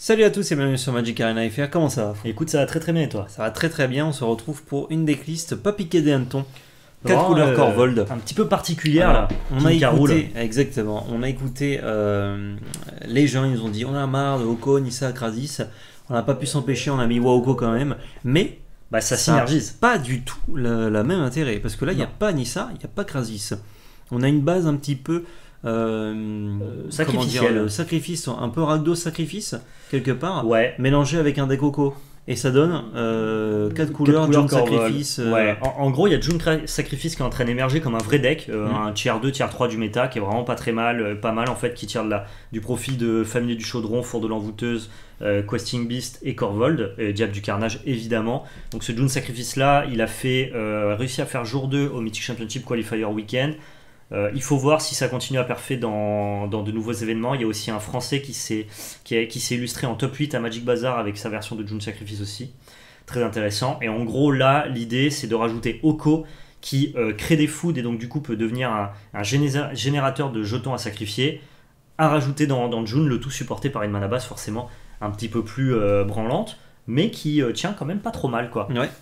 Salut à tous et bienvenue sur Magic Arena FR, comment ça va? Écoute, ça va très très bien et toi? Ça va très très bien, on se retrouve pour une decklist pas piqué des hannetons. 4 couleurs Korvold. Un petit peu particulière là. On a écouté, exactement, on a écouté les gens, ils nous ont dit on a marre de Oko, Nissa, Krasis. On n'a pas pu s'empêcher, on a mis Waoko quand même, mais ça synergise. Pas du tout la même intérêt, parce que là il n'y a pas Nissa, il n'y a pas Krasis. On a une base un petit peu sacrificiel. Sacrifice, un peu Rakdos sacrifice quelque part, ouais. mélangé avec un deck Oko. Et ça donne 4 couleurs, June Sacrifice. Ouais. En gros, il y a June Sacrifice qui est en train d'émerger comme un vrai deck, un tier 2, tier 3 du méta qui est vraiment pas très mal, pas mal en fait, qui tire du profit de Familier du Chaudron, Four de l'Envoûteuse, Questing Beast et Korvold, et Diable du Carnage évidemment. Donc ce June Sacrifice là, il a réussi à faire jour 2 au Mythic Championship Qualifier Weekend. Il faut voir si ça continue à perfer dans de nouveaux événements. Il y a aussi un Français qui s'est illustré en top 8 à Magic Bazar avec sa version de June Sacrifice aussi. Très intéressant. Et en gros, là, l'idée, c'est de rajouter Oko qui crée des foods et donc du coup peut devenir un générateur de jetons à sacrifier, à rajouter dans June, le tout supporté par une mana base forcément un petit peu plus branlante, mais qui tient quand même pas trop mal, quoi. Ouais.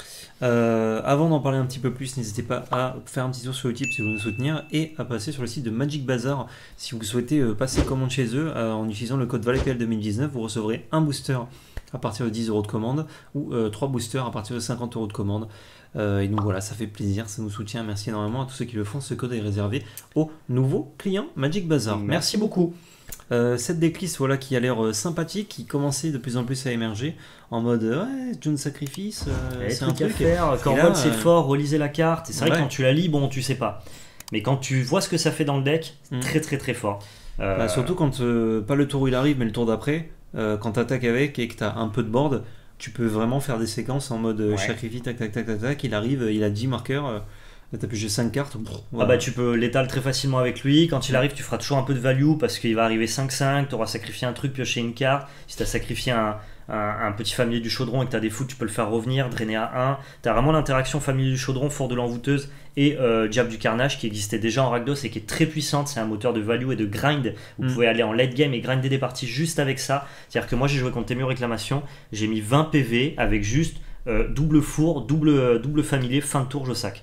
Avant d'en parler un petit peu plus, n'hésitez pas à faire un petit tour sur Utip si vous voulez nous soutenir et à passer sur le site de Magic Bazar si vous souhaitez passer commande chez eux en utilisant le code VALEPL 2019. Vous recevrez un booster à partir de 10 € de commande ou 3 boosters à partir de 50 € de commande. Et donc voilà, ça fait plaisir, ça nous soutient. Merci énormément à tous ceux qui le font. Ce code est réservé aux nouveaux clients Magic Bazar. Merci beaucoup. Cette decklist voilà, qui a l'air sympathique, qui commençait de plus en plus à émerger en mode ouais, June Sacrifice, c'est un truc à faire. Korvold c'est fort, relisez la carte, et c'est vrai que quand tu la lis, bon tu sais pas. Mais quand tu vois ce que ça fait dans le deck, très très très fort. Surtout quand pas le tour où il arrive, mais le tour d'après, quand tu attaques avec et que tu as un peu de board, tu peux vraiment faire des séquences en mode sacrifice, tac tac tac tac tac, il arrive, il a 10 marqueurs. T'as pigé 5 cartes. Voilà. Tu peux l'étaler très facilement avec lui. Quand il arrive, tu feras toujours un peu de value parce qu'il va arriver 5-5. Tu auras sacrifié un truc, pioché une carte. Si tu as sacrifié un petit Familier du Chaudron et que tu as des foot, tu peux le faire revenir, drainer à 1. Tu as vraiment l'interaction Familier du Chaudron, Four de l'Envoûteuse et Diable du Carnage qui existait déjà en Rakdos et qui est très puissante. C'est un moteur de value et de grind. Vous pouvez aller en late game et grinder des parties juste avec ça. C'est-à-dire que moi, j'ai joué contre Témur Réclamation. J'ai mis 20 PV avec juste double four, double familier, fin de tour, je sac.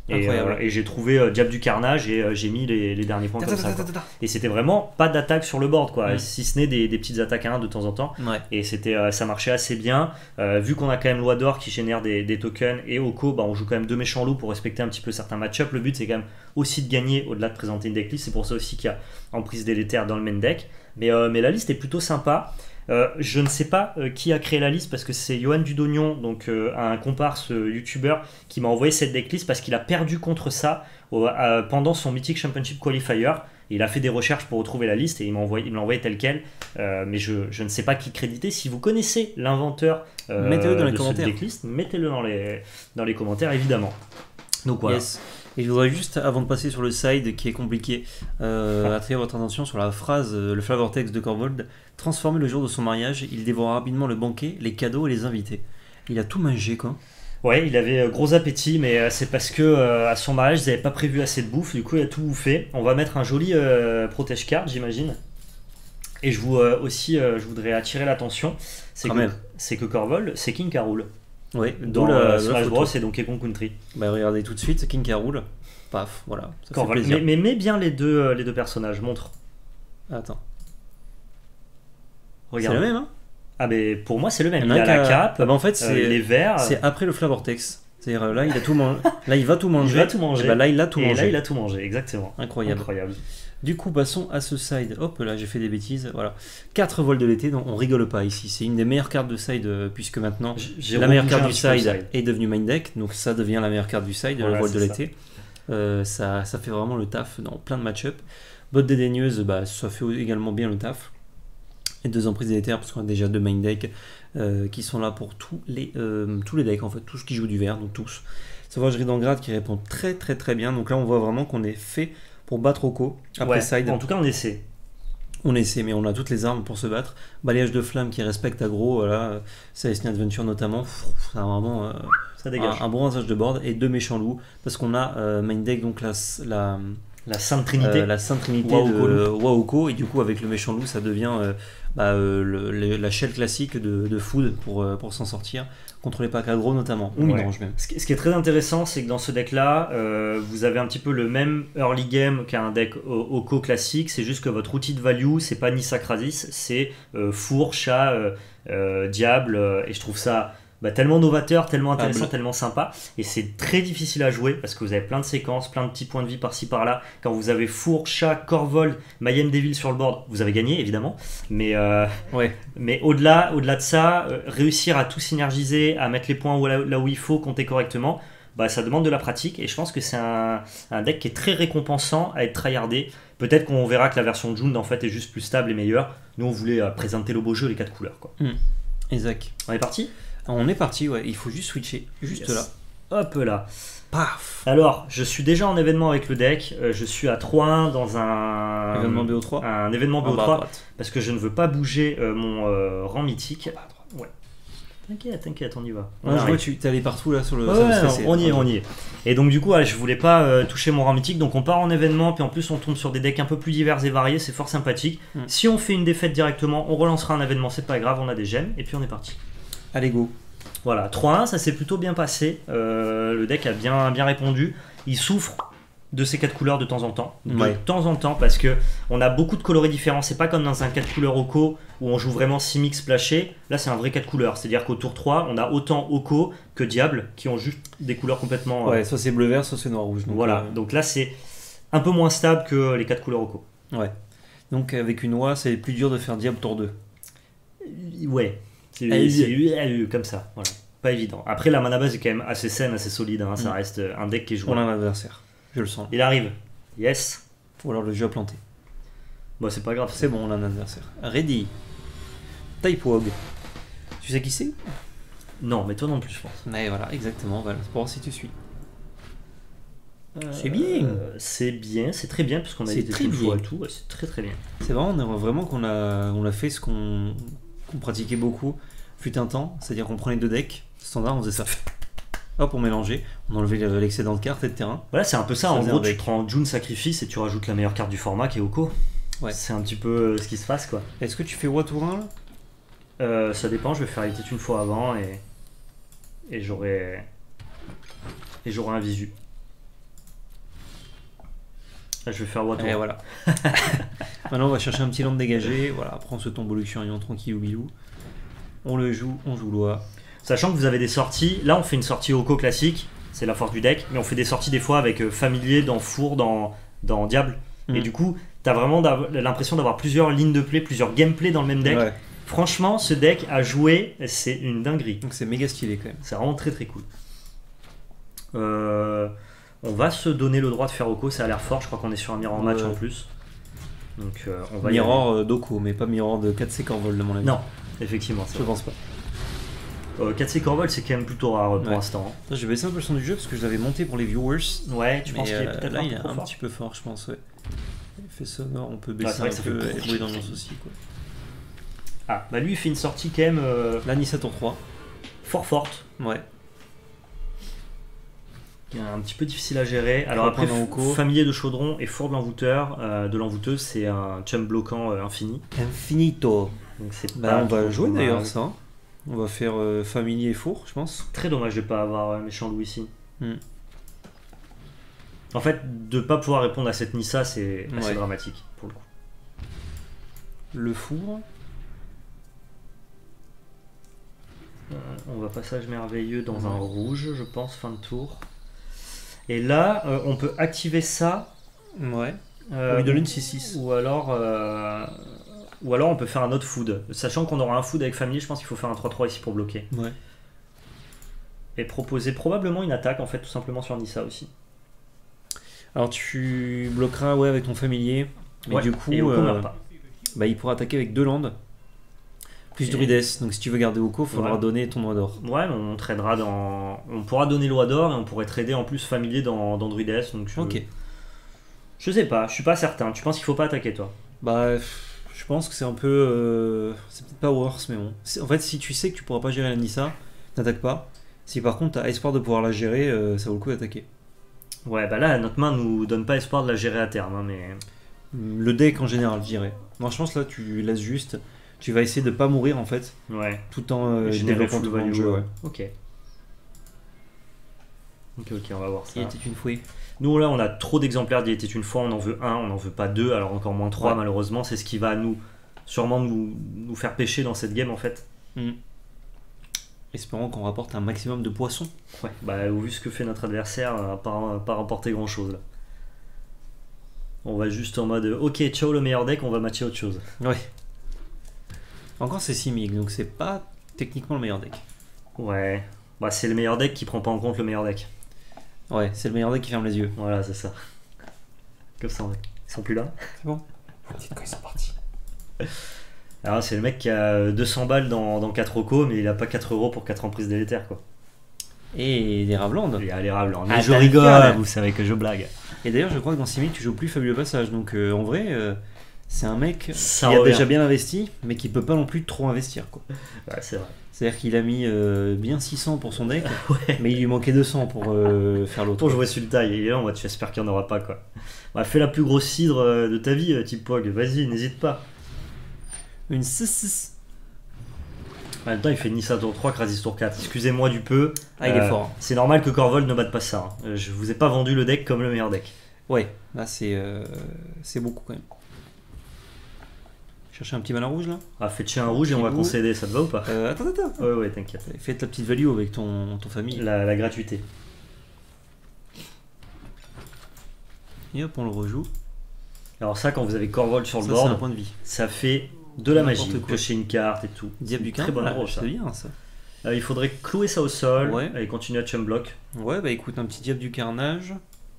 Et j'ai trouvé Diable du Carnage et j'ai mis les derniers points comme ça. Et c'était vraiment pas d'attaque sur le board, quoi. Si ce n'est des petites attaques à 1 de temps en temps. Et ça marchait assez bien. Vu qu'on a quand même Loi d'Or qui génère des tokens et Oko, on joue quand même 2 méchants loups pour respecter un petit peu certains match-up. Le but c'est quand même aussi de gagner au-delà de présenter une decklist. C'est pour ça aussi qu'il y a Emprise délétère dans le main deck. Mais la liste est plutôt sympa. Je ne sais pas qui a créé la liste parce que c'est Johan Dudognon, donc un comparse youtubeur, qui m'a envoyé cette decklist parce qu'il a perdu contre ça pendant son Mythic Championship Qualifier. Il a fait des recherches pour retrouver la liste et il me l'a envoyé tel quel. Mais je ne sais pas qui créditer. Si vous connaissez l'inventeur mettez-le dans les cette decklist, mettez-le dans les commentaires évidemment. Donc voilà. Yes. Et je voudrais juste, avant de passer sur le side qui est compliqué, attirer votre attention sur la phrase, le flavor text de Korvold. Transformé le jour de son mariage, il dévore rapidement le banquet, les cadeaux et les invités. Il a tout mangé, quoi. Ouais, il avait gros appétit, mais c'est parce que à son mariage, ils n'avaient pas prévu assez de bouffe, du coup il a tout bouffé. On va mettre un joli protège card, j'imagine. Et je voudrais attirer l'attention, c'est que Korvold, c'est King K. Rool. Oui, dans Smash Bros et Donkey Kong Country. Regardez tout de suite, King K. Rool. Paf, voilà. Ça fait plaisir. Mais mets bien les deux personnages, montre. Attends. Regarde. C'est le même, hein? Ah, mais pour moi, c'est le même. Il a la cape, en fait, les verres. C'est après le Flavortex. C'est-à-dire là, il a tout mangé. Là, il va tout manger. Il va tout manger. Et là, il a tout mangé. Et là, il a tout mangé, exactement. Incroyable. Du coup, passons à ce side. Hop, là, j'ai fait des bêtises. Voilà. 4 vols de l'été, donc on rigole pas ici. C'est une des meilleures cartes de side, puisque maintenant, la meilleure carte du side est devenue main deck. Donc ça devient la meilleure carte du side, le vol de l'été. Ça fait vraiment le taf dans plein de match-up. Botte dédaigneuse, ça fait également bien le taf. Et 2 emprises délétères, parce qu'on a déjà 2 main decks qui sont là pour tous les decks, en fait, tous qui jouent du vert, donc tous. Sauvagerie d'Angrad qui répond très très très bien. Donc là, on voit vraiment qu'on est fait pour battre Oko après side. En tout cas, on essaie. On essaie, mais on a toutes les armes pour se battre. Balayage de flamme qui respecte aggro, voilà. Celestine Adventure notamment. Ça a vraiment ça dégage. Un bon rasage de board et 2 méchants loups. Parce qu'on a main deck, donc la La Sainte Trinité. La Sainte Trinité Waoko de Waoko, et du coup avec le méchant loup ça devient la shell classique de food pour s'en sortir, contre les packs aggro notamment, ou midrange même. Ce qui est très intéressant, c'est que dans ce deck là, vous avez un petit peu le même early game qu'un deck Oko classique, c'est juste que votre outil de value, c'est pas Nissa Krasis, c'est four, chat, diable, et je trouve ça tellement novateur, tellement intéressant, tellement sympa, et c'est très difficile à jouer parce que vous avez plein de séquences, plein de petits points de vie par-ci par-là. Quand vous avez four, chat, Corvold, Mayhem Devil sur le board, vous avez gagné évidemment, mais au-delà de ça, réussir à tout synergiser, à mettre les points là où il faut, compter correctement, ça demande de la pratique, et je pense que c'est un deck qui est très récompensant à être tryhardé. Peut-être qu'on verra que la version de Jund en fait est juste plus stable et meilleure. Nous on voulait présenter le beau jeu, les 4 couleurs quoi. Exact. On est parti ? On est parti, ouais, il faut juste switcher, juste là. Hop là. Paf. Alors, je suis déjà en événement avec le deck, je suis à 3-1 dans un événement BO3. Un événement BO3, parce que je ne veux pas bouger mon rang mythique. Ouais. T'inquiète, on y va. Je vois que tu es allé partout là sur le... on y est. Et donc du coup, je voulais pas toucher mon rang mythique, donc on part en événement, puis en plus on tombe sur des decks un peu plus divers et variés, c'est fort sympathique. Si on fait une défaite directement, on relancera un événement, c'est pas grave, on a des gemmes, et puis on est parti. Allez go. Voilà, 3-1, ça s'est plutôt bien passé. Le deck a bien répondu. Il souffre de ces 4 couleurs de temps en temps. De temps en temps, parce que on a beaucoup de colorés différents. C'est pas comme dans un 4 couleurs Oko où on joue vraiment 6 mix splashés. Là, c'est un vrai 4 couleurs. C'est-à-dire qu'au tour 3, on a autant Oko que Diable qui ont juste des couleurs complètement. Ouais, soit c'est bleu-vert, soit c'est noir-rouge. Voilà, donc là, c'est un peu moins stable que les 4 couleurs Oko. Ouais. Donc avec une oie, c'est plus dur de faire Diable tour 2. Ouais. C'est comme ça, voilà. Pas évident. Après, la mana base est quand même assez saine, assez solide. Ça reste un deck qui est jouable. Pour un adversaire, je le sens. Il arrive. Yes. Ou alors le jeu a planté. Bon, c'est pas grave. C'est bon, on a un adversaire. Ready. Typewog. Tu sais qui c'est ? Non, mais toi non plus, je pense. Mais voilà, exactement. Voilà. C'est pour voir si tu suis. C'est bien. C'est bien, c'est très bien, puisqu'on a été très bien et tout. C'est très très bien. C'est vraiment qu'on a fait ce qu'on pratiquait beaucoup. Fut un temps, c'est-à-dire qu'on prenait 2 decks standard, on faisait ça. Hop, on mélangeait, on enlevait l'excédent de cartes et de terrain. Voilà, c'est un peu ça. En gros, tu prends Jund Sacrifice et tu rajoutes la meilleure carte du format qui est Oko. Ouais. C'est un petit peu ce qui se passe, quoi. Est-ce que tu fais What ou 1 là Ça dépend, je vais faire Elite une fois avant et j'aurai un visu. Là, je vais faire What. Et voilà. Maintenant, on va chercher un petit land dégagé. Voilà, après on se tombe au Luxurion tranquille ou bilou. On le joue, on joue l'OA. Sachant que vous avez des sorties, là on fait une sortie Oko classique, c'est la force du deck, mais on fait des sorties des fois avec familier, dans four, dans diable. Et du coup, t'as vraiment l'impression d'avoir plusieurs lignes de play, plusieurs gameplay dans le même deck. Ouais. Franchement, ce deck à jouer, c'est une dinguerie. Donc c'est méga stylé quand même. C'est vraiment très très cool. On va se donner le droit de faire Oko, ça a l'air fort, je crois qu'on est sur un mirror match en plus. Donc on va mirror d'Oko, mais pas mirror de 4C Corvold de mon avis. Non. Effectivement, je pense pas. 4C Corvold, c'est quand même plutôt rare pour l'instant. J'ai baissé un peu le son du jeu parce que je l'avais monté pour les viewers. Ouais, tu penses qu'il est peut-être là, il est un petit peu fort, je pense. Ouais. Effet sonore, on peut baisser un peu et jouer dans le aussi. Quoi. Ah, lui, il fait une sortie quand même. Là, Nissa tour 3. Fort forte. Ouais. Un petit peu difficile à gérer. Alors après, familier de chaudron et four de l'envoûteur. De l'envoûteuse, c'est un chum bloquant infini. Infinito. Donc on va jouer d'ailleurs ça. On va faire familier et four, je pense. Très dommage de ne pas avoir méchant loup ici. En fait, de ne pas pouvoir répondre à cette Nissa, c'est assez dramatique pour le coup. Le four. On va passage merveilleux dans un rouge, je pense, fin de tour. Et là, on peut activer ça. Ouais. On lui donne une 6-6. Ou alors on peut faire un autre food. Sachant qu'on aura un food avec familier, je pense qu'il faut faire un 3-3 ici pour bloquer. Ouais. Et proposer probablement une attaque en fait tout simplement sur Nissa aussi. Alors tu bloqueras avec ton familier. Mais du coup, il pourra attaquer avec 2 landes. Plus Druides. Donc si tu veux garder Oko, il faudra donner ton oie d'or. Ouais, on tradera dans. On pourra donner l'oie d'or et on pourrait trader en plus familier dans Druides. Donc ok. Je sais pas, je suis pas certain. Tu penses qu'il faut pas attaquer toi? Je pense que c'est un peu. C'est peut-être pas worse, mais bon. En fait, si tu sais que tu pourras pas gérer la Nissa, n'attaque pas. Si par contre tu as espoir de pouvoir la gérer, ça vaut le coup d'attaquer. Ouais, bah là, notre main nous donne pas espoir de la gérer à terme, hein, mais... Le deck en général, je dirais. Non, je pense là, tu laisses juste. Tu vas essayer de pas mourir en fait, Ouais. tout en Générer développant full ton value, jeu. ouais. Ouais. Ok. Ok, on va voir ça. Il était une fouille. Nous, là, on a trop d'exemplaires d'Il était une fois, on en veut un, on en veut pas deux, alors encore moins trois, Ouais. malheureusement. C'est ce qui va sûrement nous faire pêcher dans cette game, en fait. Espérons qu'on rapporte un maximum de poissons. Ouais, bah, vu ce que fait notre adversaire, pas rapporter grand chose là. On va juste en mode ok, ciao le meilleur deck, on va matcher autre chose. Ouais. Encore c'est Simic, donc c'est pas techniquement le meilleur deck. Ouais, bah c'est le meilleur deck qui prend pas en compte le meilleur deck. Ouais, c'est le meilleur deck qui ferme les yeux. Voilà, c'est ça. Comme ça, ils sont plus là. C'est bon. Quand ils sont partis. Alors c'est le mec qui a 200 balles dans 4 recos, mais il a pas 4 euros pour 4 emprises délétères quoi. Et des Ravland. Il y a les Ravland. Ah, Mais je t'as rigole, rigolé. vous savez que je blague. Et d'ailleurs, je crois que dans Simic, tu joues plus Fabuleux Passage. Donc en vrai, c'est un mec Ça qui a revient. déjà bien investi, mais qui peut pas non plus trop investir. Quoi. Ouais, c'est vrai. C'est-à-dire qu'il a mis bien 600 pour son deck, Ouais. mais il lui manquait 200 pour faire l'autre. Pour jouer sur le taille, et là, moi, j'espère qu'il n'y en aura pas quoi. Bah, fais la plus grosse cidre de ta vie, type Pog. Vas-y, n'hésite pas. Une 6-6. En même temps, il fait Nissa tour 3, Krasis tour 4. Excusez-moi du peu. Ah, il est fort. C'est normal que Corvol ne batte pas ça. Hein. Je vous ai pas vendu le deck comme le meilleur deck. Ouais, là c'est beaucoup quand même. Chercher un petit malin rouge là. Ah, fais-tu un rouge et on va Petit concéder, ça te va ou pas? Attends. Ouais, t'inquiète. Fais ta petite value avec ton famille. La gratuité. Et hop, on le rejoue. Alors, ça, quand vous avez Corvol sur le Ça, c'est un board, point de vie. ça fait de la N'importe magie. quoi. Piocher une carte et tout. Diable du Très Cain, bonne rose, ça. c'est bien ça. Il faudrait clouer ça au sol Ouais. et continuer à chum block. Ouais, bah écoute, un petit diable du carnage.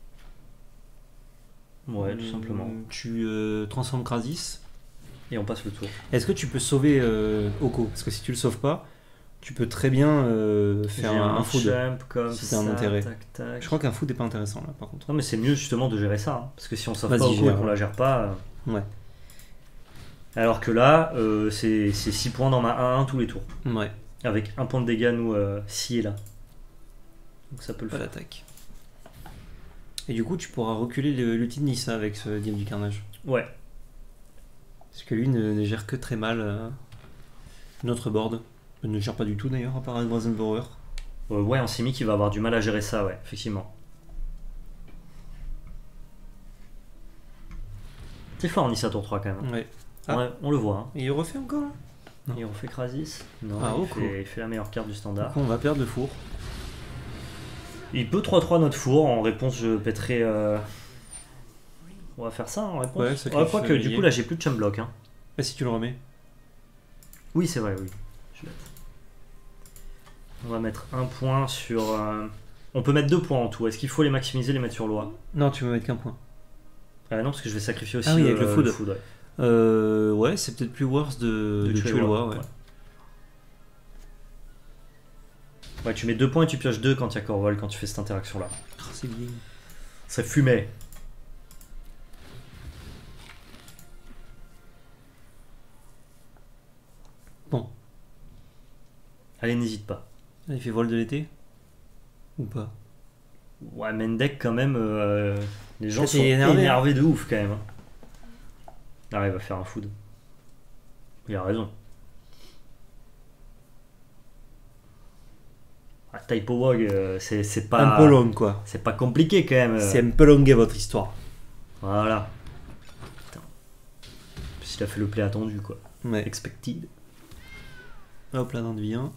Ouais, tout simplement. Tu transformes Krasis. Et on passe le tour. Est-ce que tu peux sauver Oko? Parce que si tu le sauves pas, tu peux très bien faire J'ai un food. champ comme si ça, t'as un intérêt. tac, tac. Je crois qu'un food est pas intéressant là par contre. Non, mais c'est mieux justement de gérer ça. Hein. Parce que si on sauve Vas-y, pas au coup et gère. qu'on la gère pas. Ouais. Alors que là, c'est 6 points dans ma 1-1 tous les tours. Ouais, Avec un point de dégâts, nous, ci et là. Donc ça peut le pas faire. d'attaque. Et du coup, tu pourras reculer l'ulti de Nissa avec ce diable du carnage. Ouais. Parce que lui ne gère que très mal notre board. Il ne gère pas du tout d'ailleurs, à part un Brazenbauer. Ouais, en Simic, il va avoir du mal à gérer ça, ouais, effectivement. C'est fort, Nissa tour 3 quand même. Ouais. Ah. Ouais, on le voit. Hein. Et il refait encore là. Non. Et on fait Krasis. Non, Ah, il, ok. fait, il fait la meilleure carte du Du standard. coup, on va perdre le four. Il peut 3-3 notre four. En réponse, je pèterai. On va faire ça en réponse. Ouais, sacrifice Quoique, familier. du coup, là, j'ai plus de chum block. Hein. Et si tu le remets? Oui, c'est vrai, oui. Je suis bête. On va mettre un point sur. On peut mettre 2 points en tout. Est-ce qu'il faut les maximiser, les mettre sur loi? Non, tu peux mettre qu'un point. Non, parce que je vais sacrifier aussi Ah oui, avec le food. ouais. Ouais, c'est peut-être plus worse de tuer le roi. Ouais. Ouais, tu mets 2 points et tu pioches 2 quand il y a Corvol, quand tu fais cette interaction là. Ah, c'est bien. Ça fumait. Bon. Allez, n'hésite pas. Ah, il fait vol de l'été? Ou pas? Ouais, Mendek quand même, les gens T'es sont énervé, énervés de ouf quand même. Hein. Ah, il va faire un food. Il a raison. Ah, Typo Wog, c'est pas. Un peu long quoi. C'est pas compliqué quand même. C'est un peu longué votre histoire. Voilà. Putain. S'il a fait le play attendu quoi. Ouais. Expected. Hop là, dans de vie 1.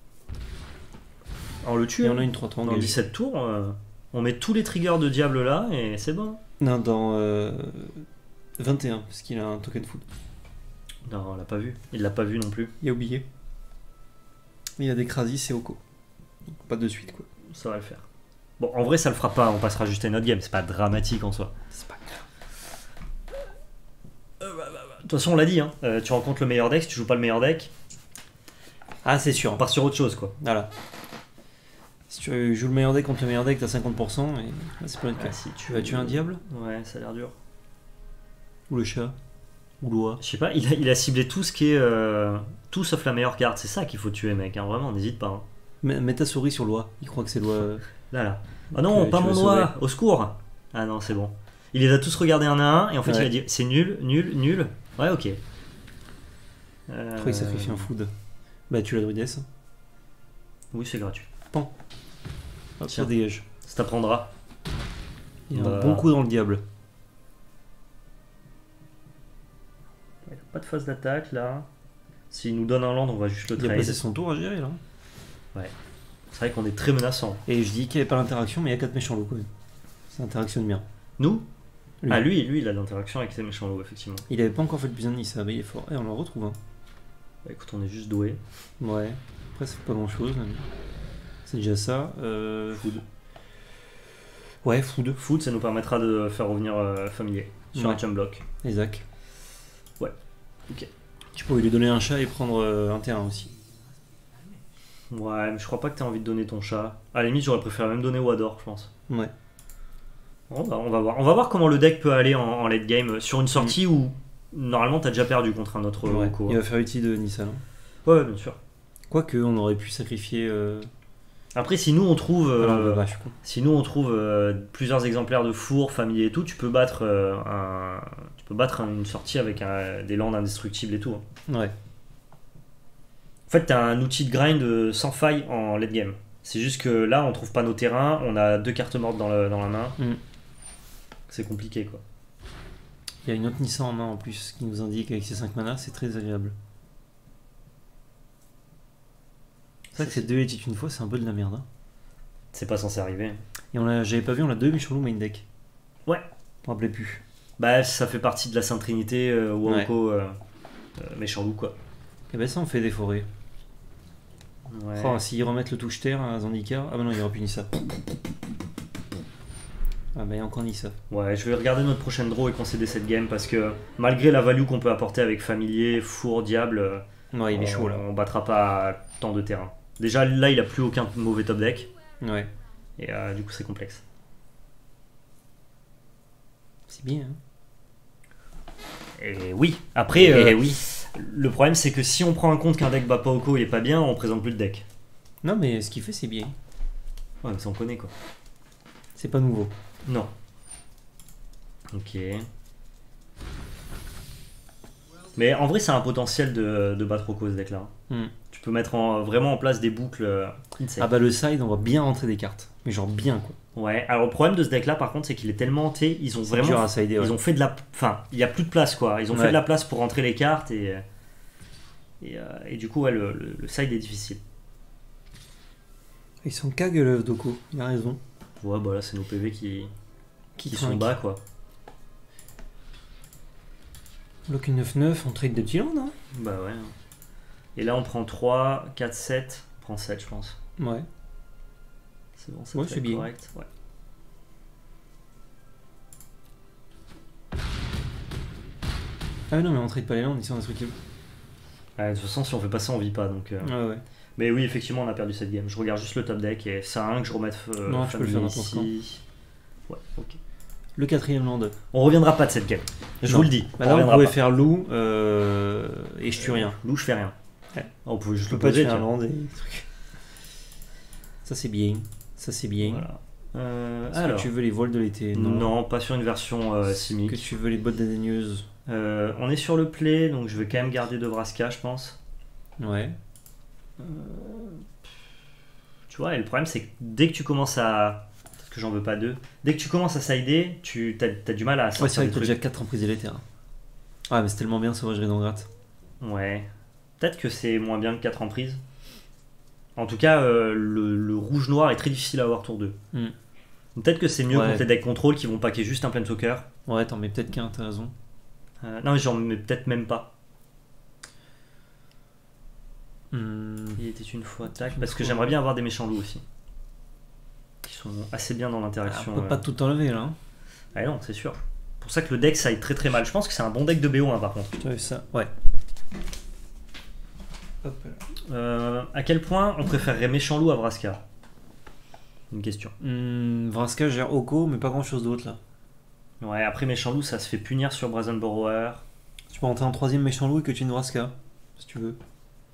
On le tue. Et on hein. a une 3-3 Dans engagée. 17 tours, on met tous les triggers de diable là et c'est bon. Non, dans 21, parce qu'il a un token food. Non, on l'a pas vu. Il l'a pas vu non plus. Il a oublié. Il a des Krasis et Oko. Donc, pas de suite quoi. Ça va le faire. Bon, en vrai, ça le fera pas. On passera juste à une autre game. C'est pas dramatique en soi. C'est pas grave. De toute façon, on l'a dit. Hein. Tu rencontres le meilleur deck. Si tu joues pas le meilleur deck, Ah, c'est sûr. on part sur autre chose quoi. Voilà. Si tu joues le meilleur deck contre le meilleur deck, t'as 50%, et là, c'est pas le cas. Ah, si Tu vas tuer un diable? Ouais, ça a l'air dur. Ou le chat? Ou l'oie? Je sais pas. Il a ciblé tout ce qui est tout sauf la meilleure carte. C'est ça qu'il faut tuer, mec. Hein. Vraiment, n'hésite pas. Hein. Mets ta souris sur l'oie. Il croit que c'est l'oie. Là. Ah non, pas mon oie, au secours. Ah non, c'est bon. Il les a tous regardés un à un, et en fait il a dit c'est nul, nul, nul. Ouais, ok. Pourquoi il sacrifie un food? Bah tu l'as druidesse. Oui, c'est gratuit. Pan. Hop, ça dégage. Ça t'apprendra. Il y a un bon coup dans le diable. Il n'y a pas de phase d'attaque là. S'il nous donne un land, on va juste le trade. Il a passé son tour à gérer là. Ouais. C'est vrai qu'on est très menaçant. Et je dis qu'il n'y avait pas l'interaction, mais il y a 4 méchants loups quand même. Ça interactionne bien. Nous lui. Ah lui il a l'interaction avec ses méchants loups, effectivement. Il avait pas encore fait le plus de ça, mais il est fort. Et on le retrouve. Hein. Bah, écoute, on est juste doué. Ouais. Après ça fait pas grand chose. C'est déjà ça. Food. Ouais, food. Food, ça nous permettra de faire revenir familier sur un jump block. Exact. Ouais. Ok. Tu pourrais lui donner un chat et prendre un terrain aussi. Ouais, mais je crois pas que t'aies envie de donner ton chat. À la limite, j'aurais préféré même donner Wador, je pense. Ouais. Bon, bah, on va voir. On va voir comment le deck peut aller en late game sur une sortie où normalement t'as déjà perdu contre un autre Oko. Il va faire utile de Nissa. Ouais, bien sûr. Quoique, on aurait pu sacrifier. Après, si nous on trouve, vache, plusieurs exemplaires de four, familier et tout, tu peux battre une sortie avec des landes indestructibles et tout. Hein. Ouais. En fait, t'as un outil de grind sans faille en late game. C'est juste que là, on trouve pas nos terrains, on a 2 cartes mortes dans la main. C'est compliqué, quoi. Il y a une autre Nissa en main en plus qui nous indique avec ses 5 manas, c'est très agréable. C'est vrai que ces 2 édits une fois, c'est un peu de la merde. Hein. C'est pas censé arriver. Et j'avais pas vu, on a 2 méchants loups main deck. Ouais. Je me rappelais plus. Bah, ça fait partie de la Sainte Trinité, Woko, méchant loup, quoi. Et bah, ça, on fait des forêts. Ouais. Oh, s'ils remettent le touche terre à Zendikar. Ah bah non, il n'y aura plus Nissa. Ah bah il y a encore Nissa. Ouais, je vais regarder notre prochaine draw et concéder cette game parce que malgré la value qu'on peut apporter avec familier, four, diable, ouais, il est chaud là. On battra pas tant de terrain. Déjà là, il a plus aucun mauvais top deck. Ouais. Et du coup, c'est complexe. C'est bien. Hein. Et oui. Après, oui. Le problème, c'est que si on prend en compte qu'un deck bat pas Oko il est pas bien, on présente plus le deck. Non, mais ce qu'il fait, c'est bien. Ouais, mais ça on connaît quoi. C'est pas nouveau. Non. Ok. Mais en vrai, c'est un potentiel de battre Oko ce deck là. Tu peux mettre vraiment en place des boucles insane. Ah bah le side, on va bien rentrer des cartes. Mais genre bien quoi. Ouais, alors le problème de ce deck là par contre, c'est qu'il est tellement. Ils ont vraiment. Dur à sider, ouais. Ils ont fait de la. Enfin, il n'y a plus de place quoi. Ils ont fait de la place pour rentrer les cartes et du coup, ouais, le side est difficile. Ils sont cagueux, Doko, il a raison. Ouais, bah là, c'est nos PV qui sont bas quoi. Bloc 9-9, on trade des petits lands, hein. Bah ouais. Et là, on prend 3, 4, 7. On prend 7, je pense. Ouais. C'est bon, c'est bien. Correct. Ouais. Ah non, mais on trade pas les lands, ici on a truc. Ouais, de toute façon, si on fait pas ça, on vit pas. Donc, ouais. Mais oui, effectivement, on a perdu cette game. Je regarde juste le top deck et ça a un que je remette non, tu peux le faire ici. Ouais, ok. Le 4ème land. On reviendra pas de cette game. Je vous le dis. Bah là, on pouvait faire loup et je tue rien. Loup, je fais rien. Ouais. On pouvait juste le poser. Faire un land et trucs. Ça, c'est bien. Ça, c'est bien. Voilà. Alors, que tu veux les voiles de l'été? Non, pas sur une version simique. Que tu veux les bottes dédaigneuses? On est sur le play, donc je vais quand même garder de Vraska, je pense. Ouais. Tu vois, et le problème, c'est que dès que tu commences à... Parce que j'en veux pas deux. Dès que tu commences à sider, tu as du mal à sortir. Ouais, c'est vrai que t'as déjà 4 emprises les terrains. Ouais, mais c'est tellement bien, Sauvagerie d'Angratte. Ouais. Peut-être que c'est moins bien que 4 emprises. En tout cas, le rouge-noir est très difficile à avoir tour 2. Peut-être que c'est mieux contre les decks contrôle qui vont paquer juste un Planeswalker. Ouais, t'en mets peut-être qu'un, t'as raison. Non, mais j'en mets peut-être même pas. Il était une fois, tac. Parce que j'aimerais bien avoir des méchants loups aussi. Qui sont assez bien dans l'interaction. On peut pas tout enlever là. Hein. Ah non, c'est sûr. Pour ça que le deck ça aide très très mal. Je pense que c'est un bon deck de BO1 par contre. Ouais, ça, ouais. Hop là. À quel point on préférerait méchant loup à Vraska? Une question. Vraska gère Oko, mais pas grand chose d'autre là. Ouais, après méchant loup ça se fait punir sur Brazen Borrower. Tu peux rentrer en 3ème méchant loup et que tu une Vraska, si tu veux.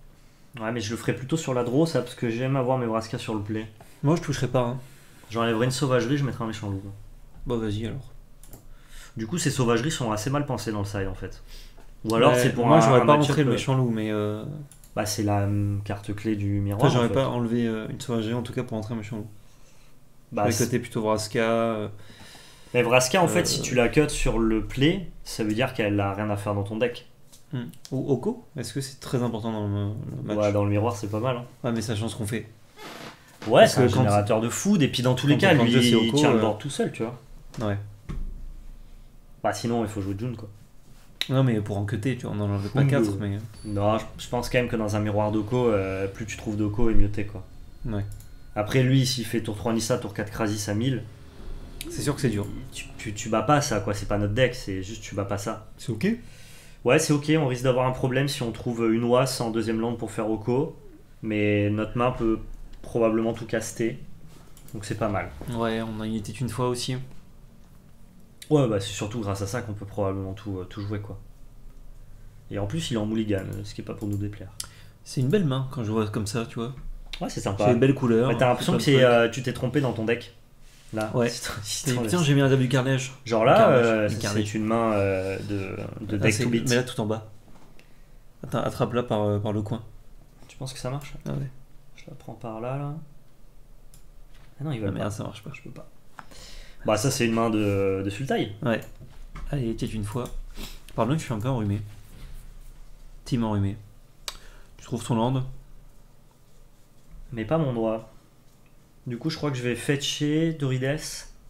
Ouais, mais je le ferai plutôt sur la draw, ça, parce que j'aime avoir mes Vraska sur le play. Moi, je toucherai pas. Hein. J'enlèverai une sauvagerie, je mettrai un méchant loup. Bah, vas-y alors. Du coup, ces sauvageries sont assez mal pensées dans le side en fait. Ou alors, c'est pour moi, j'aurais pas match-up, rentré le méchant loup, mais. Bah, c'est la carte clé du miroir. Après, j'aurais en fait. pas enlevé une sauvagerie en tout cas pour rentrer un méchant loup. Bah, le côté plutôt Vraska. Mais Vraska, en fait, si tu la cut sur le play, ça veut dire qu'elle a rien à faire dans ton deck. Ou Oko, est-ce que c'est très important dans le match? Ouais, dans le miroir, c'est pas mal. Hein. Ouais, mais sachant ce qu'on fait. Ouais, c'est un générateur de food, et puis dans tous les cas, lui, il tient le board tout seul, tu vois. Ouais. Bah, sinon, il faut jouer June, quoi. Non, mais pour en cutter, tu vois, on n'en enlève pas 4, mais. Non, je pense quand même que dans un miroir d'Oko, plus tu trouves d'Oko, et mieux t'es, quoi. Ouais. Après, lui, s'il fait tour 3 Nissa, tour 4 Krasis à 1000. C'est sûr que c'est dur. Tu bats pas ça, quoi. C'est pas notre deck, c'est juste tu bats pas ça. C'est ok. Ouais, c'est ok. On risque d'avoir un problème si on trouve une OAS en deuxième land pour faire Oko. Mais notre main peut probablement tout caster. Donc c'est pas mal. Ouais, on a une était une fois aussi. Ouais, bah c'est surtout grâce à ça qu'on peut probablement tout jouer, quoi. Et en plus, il est en mulligan, ce qui est pas pour nous déplaire. C'est une belle main quand je vois comme ça, tu vois. Ouais, c'est sympa. C'est une belle couleur. Ouais, t'as l'impression que tu t'es trompé dans ton deck. Là. Ouais. Tiens, j'ai mis un dab du carnage. Genre là, c'est une main de deck to beat. Mais là, tout en bas. Attends, attrape là par le coin. Tu penses que ça marche? Ah ouais. Je la prends par là. Ah non, il va pas. Merde, ça marche pas. Je peux pas. Bah, ça, c'est une main de Sultai. Ouais. Allez, peut-être une fois. Pardon, je suis un peu enrhumé. Team enrhumé. Tu trouves ton land? Mais pas mon droit. Du coup, je crois que je vais fetcher Dorides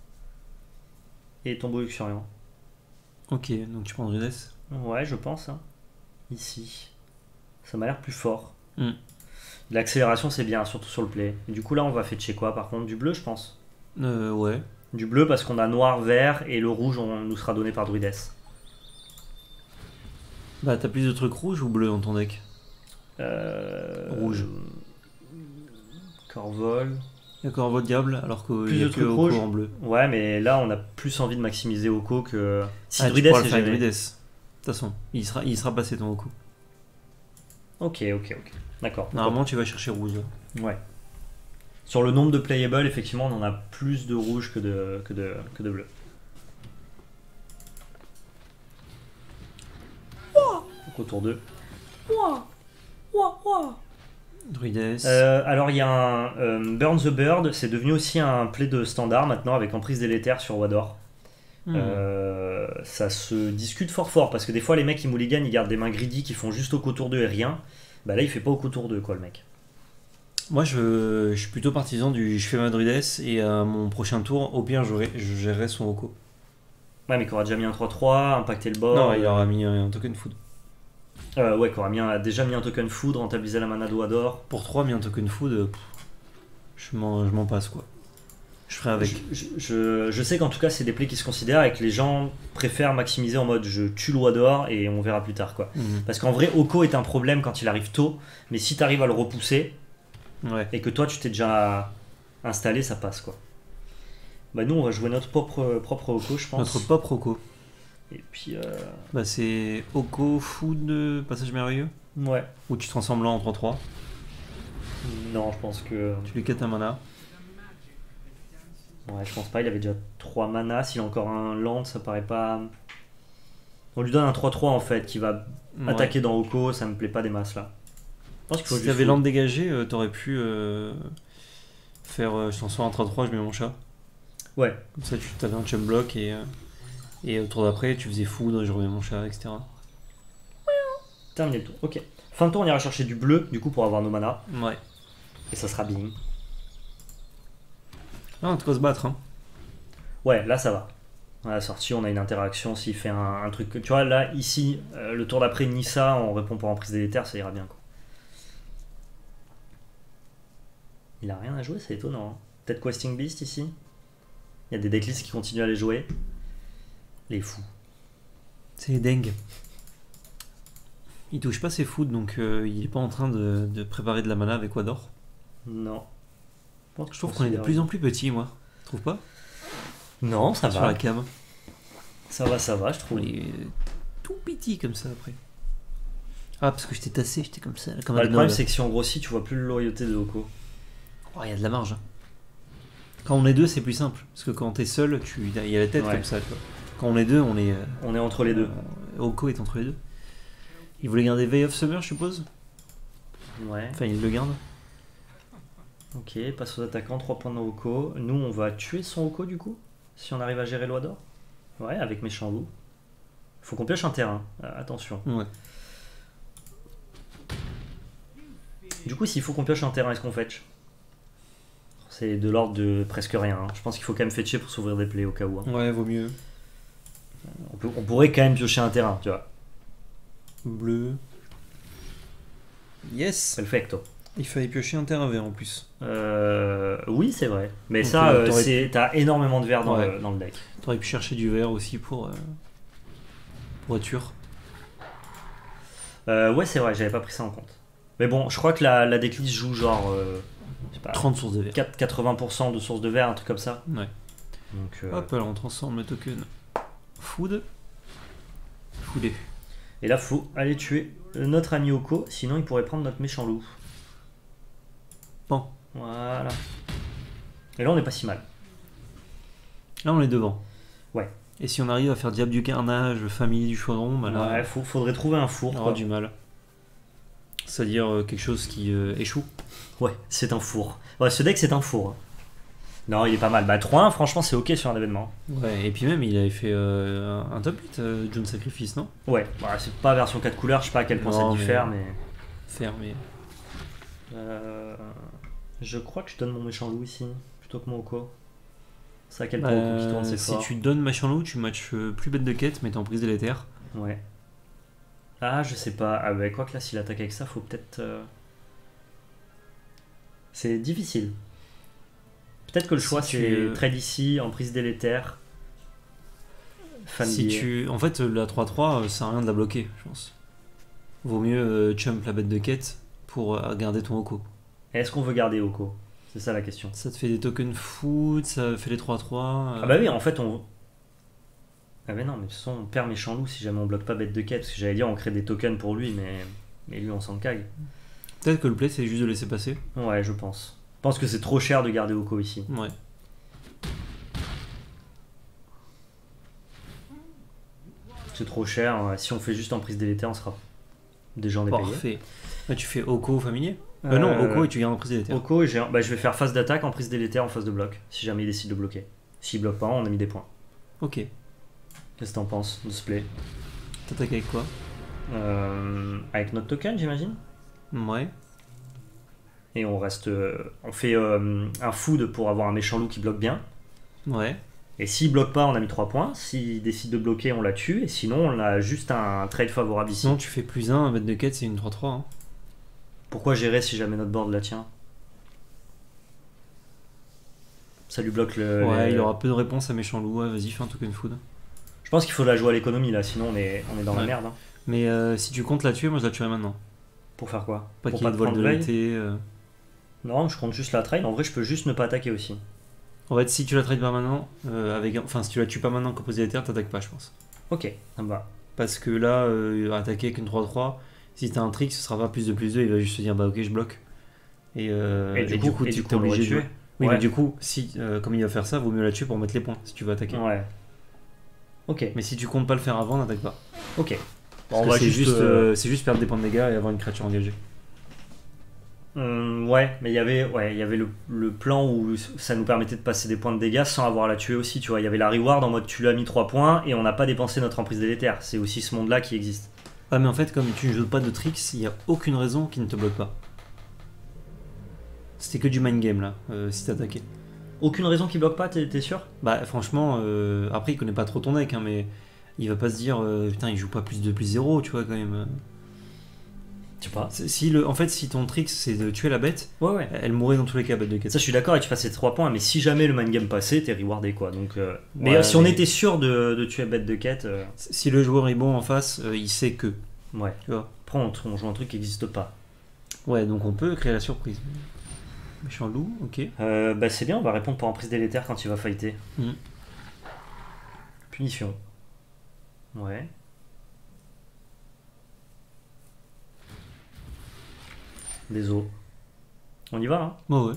et tombeau luxuriant. Ok, donc tu prends Dorides? Ouais, je pense. Hein. Ici. Ça m'a l'air plus fort. Mm. L'accélération, c'est bien, surtout sur le play. Et du coup, là, on va fetcher quoi par contre? Du bleu, je pense. Ouais. Du bleu parce qu'on a noir, vert et le rouge, on nous sera donné par Druides. Bah, t'as plus de trucs rouges ou bleus dans ton deck? Rouge. Corvol. Il y a Corvol Diable alors qu'il y a que Oko en bleu. Ouais, mais là, on a plus envie de maximiser Oko que. Si Druides, c'est Druides. De toute façon, il sera passé ton Oko. Ok. D'accord. Normalement, tu vas chercher rouge. Ouais. Sur le nombre de playables, effectivement, on en a plus de rouge que de bleu. Donc autour 2. Druides. Alors il y a un Burn the Bird, c'est devenu aussi un play de standard maintenant avec emprise délétère sur Wador. Ça se discute fort parce que des fois les mecs qui mulligan ils gardent des mains greedy qui font juste au tour 2 et rien. Bah là il fait pas au tour 2 quoi le mec. Moi je suis plutôt partisan du je fais ma Druides et à mon prochain tour au pire je gérerai son Oko. Ouais mais qui aura déjà mis un 3-3, impacté le board. Non il aura mis un token food. Ouais qui aura déjà mis un token food, rentabilisé la mana de Wador. Pour 3 mis un token food, je m'en passe quoi. Je ferai avec. Je sais qu'en tout cas c'est des plays qui se considèrent et que les gens préfèrent maximiser en mode je tue le Wador et on verra plus tard quoi. Parce qu'en vrai Oko est un problème quand il arrive tôt, mais si tu arrives à le repousser et que toi tu t'es déjà installé, ça passe quoi. Bah nous on va jouer notre propre Oko je pense. Notre propre Oko. Et puis bah c'est Oko Food Passage Merveilleux. Ouais. Où tu transformes là en 3-3. Non je pense que. Tu lui quittes un mana. Ouais, je pense pas, il avait déjà 3 mana. S'il a encore un land, ça paraît pas. On lui donne un 3-3 en fait qui va attaquer dans Oko, ça me plaît pas des masses là. Je pense qu'il faut si t'avais land dégagé, t'aurais pu faire je t'en sors un 3-3, je mets mon chat. Ouais. Comme ça, tu t'avais un chum block et au tour d'après, tu faisais foudre, je remets mon chat, etc. Terminé le tour, ok. Fin de tour, on ira chercher du bleu du coup pour avoir nos mana. Ouais. Et ça sera bien. Là, on te se battre. Hein. Ouais, là ça va. À la sortie, on a une interaction. S'il fait un truc. Tu vois, là, ici, le tour d'après, Nissa, on répond pour emprise délétère, ça ira bien. Quoi. Il a rien à jouer, c'est étonnant. Hein. Peut-être Questing Beast ici. Il y a des decklists qui continuent à les jouer. Les fous. C'est les dingues. Il touche pas ses food, donc il est pas en train de préparer de la mana avec Wador. Non. Je trouve qu'on est de plus en plus petit, moi. Tu trouves pas? Non, ça sur va. La cam. Ça va, je trouve. On est tout petit comme ça après. Ah, parce que j'étais tassé, j'étais comme ça. Comme Bah, un le problème gnoll. c'est que si on grossit, tu vois plus le loyauté de Oko. Oh, il y a de la marge. Hein. Quand on est deux, c'est plus simple. Parce que quand t'es seul, il y a la tête Ouais. comme ça. Quoi. Quand on est deux, on est. On est entre les deux. Oko est entre les deux. Il voulait garder Veil of Summer, je suppose. Ouais. Enfin, il le garde. Ok, passe aux attaquants, 3 points de Oko. Nous, on va tuer son Oko du coup, si on arrive à gérer Loi d'Or. Ouais, avec méchant loup. Faut qu'on pioche un terrain, attention. Ouais. Du coup, s'il faut qu'on pioche un terrain, est-ce qu'on fetch? C'est de l'ordre de presque rien. Hein. Je pense qu'il faut quand même fetcher pour s'ouvrir des plays au cas où. Hein. Ouais, vaut mieux. On pourrait quand même piocher un terrain, tu vois. Bleu. Yes. Perfecto. Il fallait piocher un terrain vert en plus. Oui, c'est vrai. Mais Donc, ça, t'aurais t'as énormément de verre dans, Ouais. dans le deck. T'aurais pu chercher du vert aussi pour être sûr. Ouais, c'est vrai, j'avais pas pris ça en compte. Mais bon, je crois que la decklist joue genre je sais pas, 30 sources de vert. 80% de sources de verre, un truc comme ça. Ouais. Donc, Hop, alors on transforme le token Food. Foodé. et là, faut aller tuer notre ami Oko, sinon il pourrait prendre notre méchant loup. Bon. Voilà. Et là, on est pas si mal. Là, on est devant. Ouais. Et si on arrive à faire Diable du Carnage, Famille du Chaudron, bah là, Ouais, faudrait trouver un four. on Quoi. aura du mal. C'est-à-dire quelque chose qui échoue. Ouais, c'est un four. Ouais, ce deck, c'est un four. Non, il est pas mal. Bah, 3-1, franchement, c'est ok sur un événement. Ouais, et puis même, il avait fait un top 8, John Sacrifice, non? Ouais, bah, c'est pas version 4 couleurs, je sais pas à quel point Non, ça diffère, mais- mais. Fermé. Je crois que je donne mon méchant loup ici, plutôt que mon Oko. C'est à quel point Euh, Oko qui tourne, c'est si fort. tu donnes Machin Loup, tu matches plus bête de quête, mais t'es en prise délétère. Ouais. Ah, je sais pas. Ah, bah, quoi que là, s'il attaque avec ça, faut peut-être. C'est difficile. Peut-être que le Si choix, tu, c'est trade ici, en prise délétère. Familier. En fait, la 3-3, ça sert à rien de la bloquer, je pense. Vaut mieux chump la bête de quête pour garder ton Oko. Est-ce qu'on veut garder Oko? C'est ça la question. Ça te fait des tokens food, ça fait les 3-3. Ah bah oui, en fait, on. Ah mais non, mais de toute façon, on perd méchant loup si jamais on bloque pas bête de quête. Parce que j'allais dire, on crée des tokens pour lui, mais lui, on s'en cague. Peut-être que le play, c'est juste de laisser passer. Ouais, je pense. Je pense que c'est trop cher de garder Oko ici. Ouais. C'est trop cher. Si on fait juste en prise délétère, on sera déjà en dépayé. Parfait. Là, tu fais Oko familier non, Oko et tu gardes en prise délétère. Oko, je vais faire phase d'attaque en prise délétère en phase de bloc. Si jamais il décide de bloquer. S'il bloque pas, on a mis des points. Ok. Qu'est-ce que t'en penses de ce play? T'attaques avec quoi? Avec notre token, j'imagine. Ouais. Et on reste. On fait un food pour avoir un méchant loup qui bloque bien. Ouais. Et s'il bloque pas, on a mis 3 points. S'il décide de bloquer, on la tue. Et sinon, on a juste un trade favorable ici. Sinon, tu fais plus 1, bête de quête, c'est une 3-3. Hein. Pourquoi gérer si jamais notre board la tient? Ça lui bloque le. Ouais, il aura peu de réponses à méchant loup. Ouais, vas-y, fais un token food. Je pense qu'il faut la jouer à l'économie là, sinon on est dans la Ouais. merde. Hein. Mais si tu comptes la tuer, moi je la tuerai maintenant. Pour faire quoi? Pas Pour qu'il y ait de vol prendre de veille l'été. Non, je compte juste la trade. En vrai, je peux juste ne pas attaquer aussi. En fait, si tu la trades pas maintenant, enfin si tu la tues pas maintenant qu'au posé des terres, t'attaques pas, je pense. Ok, ça me va. Parce que là, attaquer avec une 3-3, si t'as un trick, ce sera pas plus de plus 2, il va juste se dire bah ok, je bloque. Et du coup, t'es on l'aurait obligé de tué. jouer. Oui, Ouais. mais du coup, si, comme il va faire ça, vaut mieux la tuer pour mettre les points si tu veux attaquer. Ouais. Ok, Mais si tu comptes pas le faire avant, n'attaque pas. ok. Parce on que va c'est juste. c'est juste perdre des points de dégâts et avoir une créature engagée. Ouais, mais il y avait le plan où ça nous permettait de passer des points de dégâts sans avoir à la tuer aussi, tu vois. Il y avait la reward en mode tu lui as mis 3 points et on n'a pas dépensé notre emprise délétère. C'est aussi ce monde-là qui existe. Ah, mais en fait, comme tu ne joues pas de tricks, il n'y a aucune raison qu'il ne te bloque pas. C'était que du mind game là, si t'attaquais. Aucune raison qu'il bloque pas, t'es sûr? Bah, franchement, après, il connaît pas trop ton deck, hein, mais il va pas se dire putain, il joue pas plus 2 plus 0, tu vois, quand même. Je sais pas. En fait, si ton trick c'est de tuer la bête, Ouais. elle mourrait dans tous les cas, bête de quête. Ça, je suis d'accord et tu passes ces 3 points, mais si jamais le mind game passait, t'es rewardé quoi. Donc, mais Ouais, si on mais- était sûr de tuer bête de quête, Si le joueur est bon en face, il sait que. ouais. Tu vois. Après, on joue un truc qui n'existe pas. Ouais, donc on peut créer la surprise. Méchant loup, ok. Bah, c'est bien, on va répondre pour emprise délétère quand il va fighter. Mhm. Punition. Ouais. des os. On y va, hein. Ouais.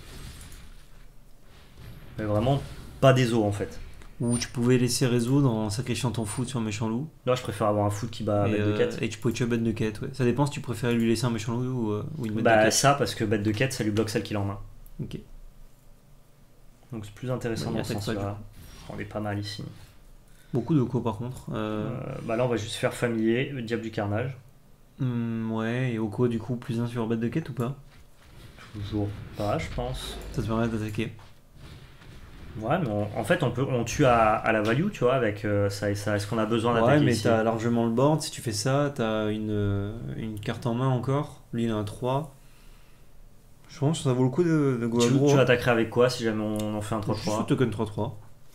Mais vraiment pas des os en fait. Ou tu pouvais laisser résoudre en sacrifiant ton foot sur un méchant loup. Là, je préfère avoir un foot qui bat bête de quête. Et tu pouvais tuer bête de quête, ouais. Ça dépend si tu préférais lui laisser un méchant loup ou une bête de Bah, quête. ça, parce que bête de quête, ça lui bloque celle qu'il a en main. Ok. Donc c'est plus intéressant Bah, il dans ce attaque pas, sens-là. On est pas mal ici. Beaucoup de co par contre. Bah là, on va juste faire familier, le diable du carnage. Ouais, et Oko du coup, plus 1 sur bête de quête ou pas? Toujours pas, je pense. Ça te permet d'attaquer. Ouais, mais en fait, on tue à la value, tu vois, avec ça et ça. Est-ce qu'on a besoin d'attaquer Ouais, mais ici? t'as largement le board. Si tu fais ça, t'as une carte en main encore. Lui, il a un 3. Je pense que ça vaut le coup de go Tu aggro. attaquerais avec quoi si jamais on en fait un Juste 3-3? le token 3-3.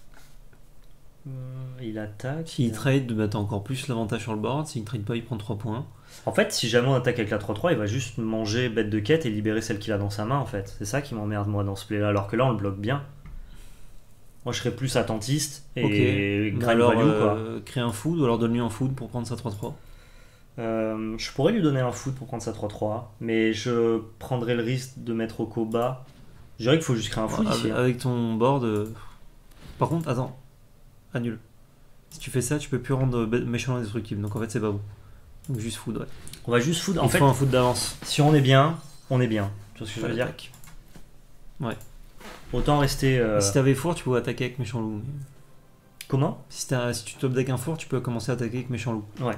Il attaque. S'il trade, bah, t'as encore plus l'avantage sur le board. S'il trade pas, il prend 3 points. En fait, si jamais on attaque avec la 3-3, il va juste manger bête de quête et libérer celle qu'il a dans sa main, en fait. C'est ça qui m'emmerde, moi, dans ce play-là. Alors que là, on le bloque bien. Moi, je serais plus attentiste et Ok. grind Alors, value, quoi. crée un food ou alors donne-lui un food pour prendre sa 3-3. Je pourrais lui donner un foot pour prendre sa 3-3, mais je prendrais le risque de mettre au bas. Je dirais qu'il faut juste créer un foot ici. Hein. Avec ton board. Par contre, attends. Annule. Si tu fais ça, tu peux plus rendre méchant indestructible. Donc en fait, c'est pas bon. Donc juste food, ouais. On va juste foot. En Il fait, faut un food d'avance. si on est bien, on est bien. Tu vois ce que je veux dire? Ouais. Autant rester. Si t'avais four, tu pouvais attaquer avec méchant loup. Comment? Si tu top deck un four, tu peux commencer à attaquer avec méchant loup. Ouais.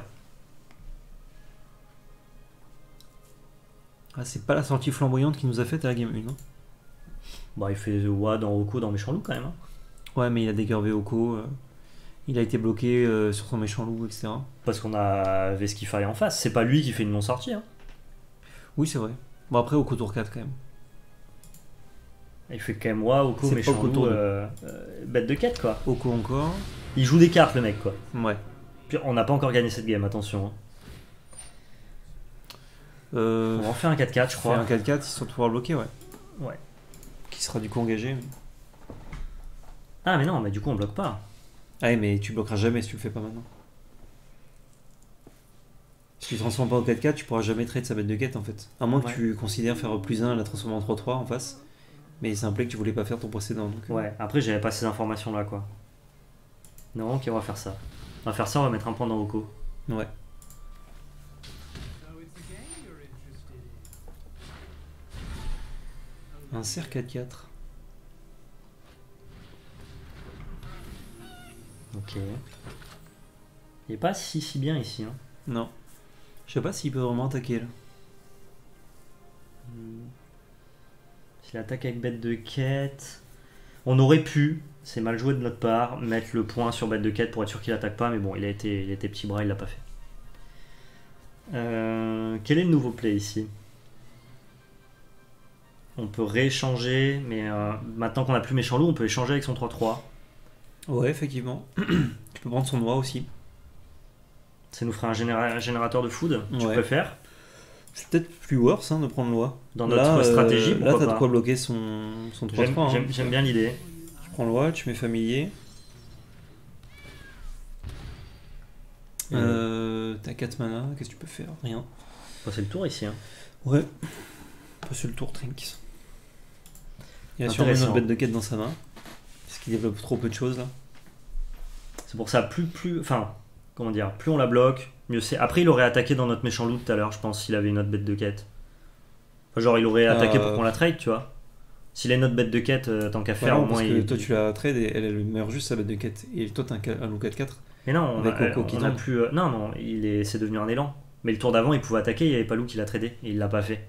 Ah, c'est pas la sortie flamboyante qui nous a fait à la game 1. Hein. Bah, il fait WAD dans Oko dans Méchant Loup quand même. Hein. Ouais, mais il a décurvé Oko. Il a été bloqué sur son méchant loup, etc. Parce qu'on avait ce qu'il fallait en face. C'est pas lui qui fait une non-sortie. Hein. Oui, c'est vrai. Bon, après, Oko tour 4 quand même. Il fait quand même Oko, C'est Méchant Oko Loup, tour bête de quête quoi. Oko encore. Il joue des cartes le mec quoi. Ouais. Puis on n'a pas encore gagné cette game, attention. Hein. On va en faire un 4-4 je crois. Un 4-4, ils sont pouvoir bloquer, ouais. Ouais. Qui sera du coup engagé. Mais... Ah mais non, mais du coup on bloque pas. Ah oui, mais tu bloqueras jamais si tu le fais pas maintenant. Si tu transformes pas en 4-4, tu pourras jamais trade sa bête de quête en fait. À moins que tu considères faire plus 1 et la transformer en 3-3 en face. Mais c'est un play que tu voulais pas faire ton précédent. Donc... Ouais, après j'avais pas ces informations là quoi. Non, ok, on va faire ça. On va faire ça, on va mettre un point dans Oko. Ouais. Un CR 4-4. Ok. Il est pas si bien ici. Hein. Non. Je sais pas s'il peut vraiment attaquer là. S'il attaque avec bête de quête. On aurait pu, c'est mal joué de notre part, mettre le point sur bête de quête pour être sûr qu'il attaque pas, mais bon, il a été petit bras, il l'a pas fait. Quel est le nouveau play ici? On peut rééchanger, mais maintenant qu'on a plus méchant loup, on peut échanger avec son 3-3. Ouais, effectivement. Tu peux prendre son noix aussi. Ça nous ferait un générateur de food, tu préfères? C'est peut-être plus worse de prendre loi. Dans notre stratégie, là t'as de quoi bloquer son 3-3. J'aime bien l'idée. Tu prends loi, tu mets familier. T'as 4 mana, qu'est-ce que tu peux faire? Rien. C'est le tour ici. Hein. Ouais. Passer le tour, Trinks. Il a sûrement une autre bête de quête dans sa main. Parce qu'il développe trop peu de choses là. C'est pour ça, plus on la bloque, mieux c'est. Après, il aurait attaqué dans notre méchant loup tout à l'heure, je pense, s'il avait une autre bête de quête. Enfin, genre, il aurait attaqué pour qu'on la trade, tu vois. S'il a une autre bête de quête, tant qu'à faire, au moins. Parce que toi, tu la trade et elle meurt juste sa bête de quête. Et toi, t'as un loup 4-4. Mais non, on a plus. Non, c'est devenu un élan. Mais le tour d'avant, il pouvait attaquer, il n'y avait pas loup qui l'a tradé. Et il l'a pas fait.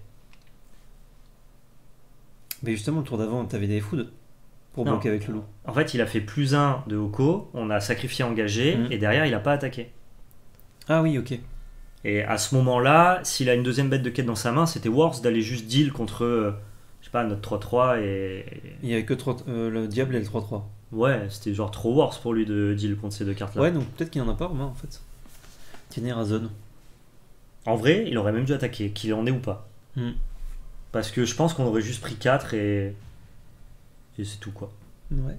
Mais justement, le tour d'avant, t'avais des foods pour bloquer avec le loup. En fait, il a fait plus 1 de Oko, on a sacrifié engagé, et derrière, il a pas attaqué. Ah oui, ok. Et à ce moment-là, s'il a une deuxième bête de quête dans sa main, c'était worse d'aller juste deal contre, je sais pas, notre 3-3 et... Il y avait que le diable et le 3-3. Ouais, c'était genre trop worse pour lui de deal contre ces deux cartes-là. Ouais, donc peut-être qu'il en a pas en main, en fait. Tiens, Razon. En vrai, il aurait même dû attaquer, qu'il en est ou pas. Parce que je pense qu'on aurait juste pris 4 et c'est tout quoi. Ouais.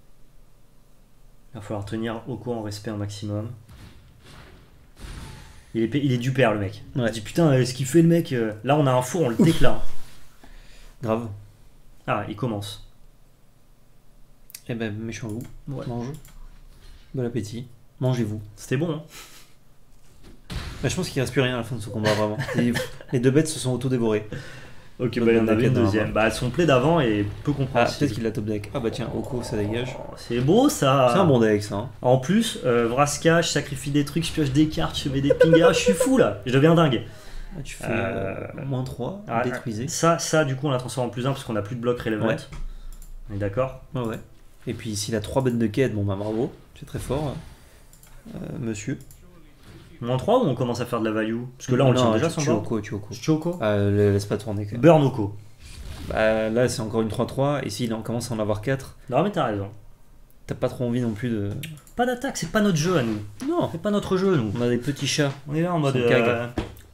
Il va falloir tenir Oko en respect un maximum. Il est du père le mec. Ouais. Je dis putain, ce qu'il fait le mec. Là on a un four, on le déclare. Grave. Ah, il commence. Eh ben, méchant loup. Ouais. Mange. Bon appétit. Mangez-vous. C'était bon, hein. Bah, je pense qu'il reste plus rien à la fin de ce combat, vraiment. Les deux bêtes se sont auto-dévorées. Ok, Bonne bah il y en avait une deck, deuxième. Bah son play d'avant est peu Ah, compréhensible. peut-être qu'il a top deck. Ah bah tiens, Oko, ça dégage. Oh, c'est beau ça. C'est un bon deck, ça. Hein. En plus, Vraska, je sacrifie des trucs, je pioche des cartes, je mets des pings. Ah, je suis fou là, je deviens dingue. Ah, tu fais moins 3, Ah, détruisé. Ça, du coup, on la transforme en plus 1 parce qu'on a plus de bloc relevant. Ouais. On est d'accord? Ouais. Et puis s'il a 3 bêtes de quête, bon bah bravo, c'est très fort. Monsieur. Moins 3 ou on commence à faire de la value? Parce que là, on le tient déjà son tu board. Oko, tu Oko. Je Oko. Laisse pas tourner quand même. Burn Oko. Bah, là c'est encore une 3-3, et s'il en commence à en avoir 4, Non, mais t'as raison. t'as pas trop envie non plus de... Pas d'attaque, c'est pas notre jeu à nous. Non, C'est pas notre jeu, nous. on a des petits chats. On est là en mode. Sans cag.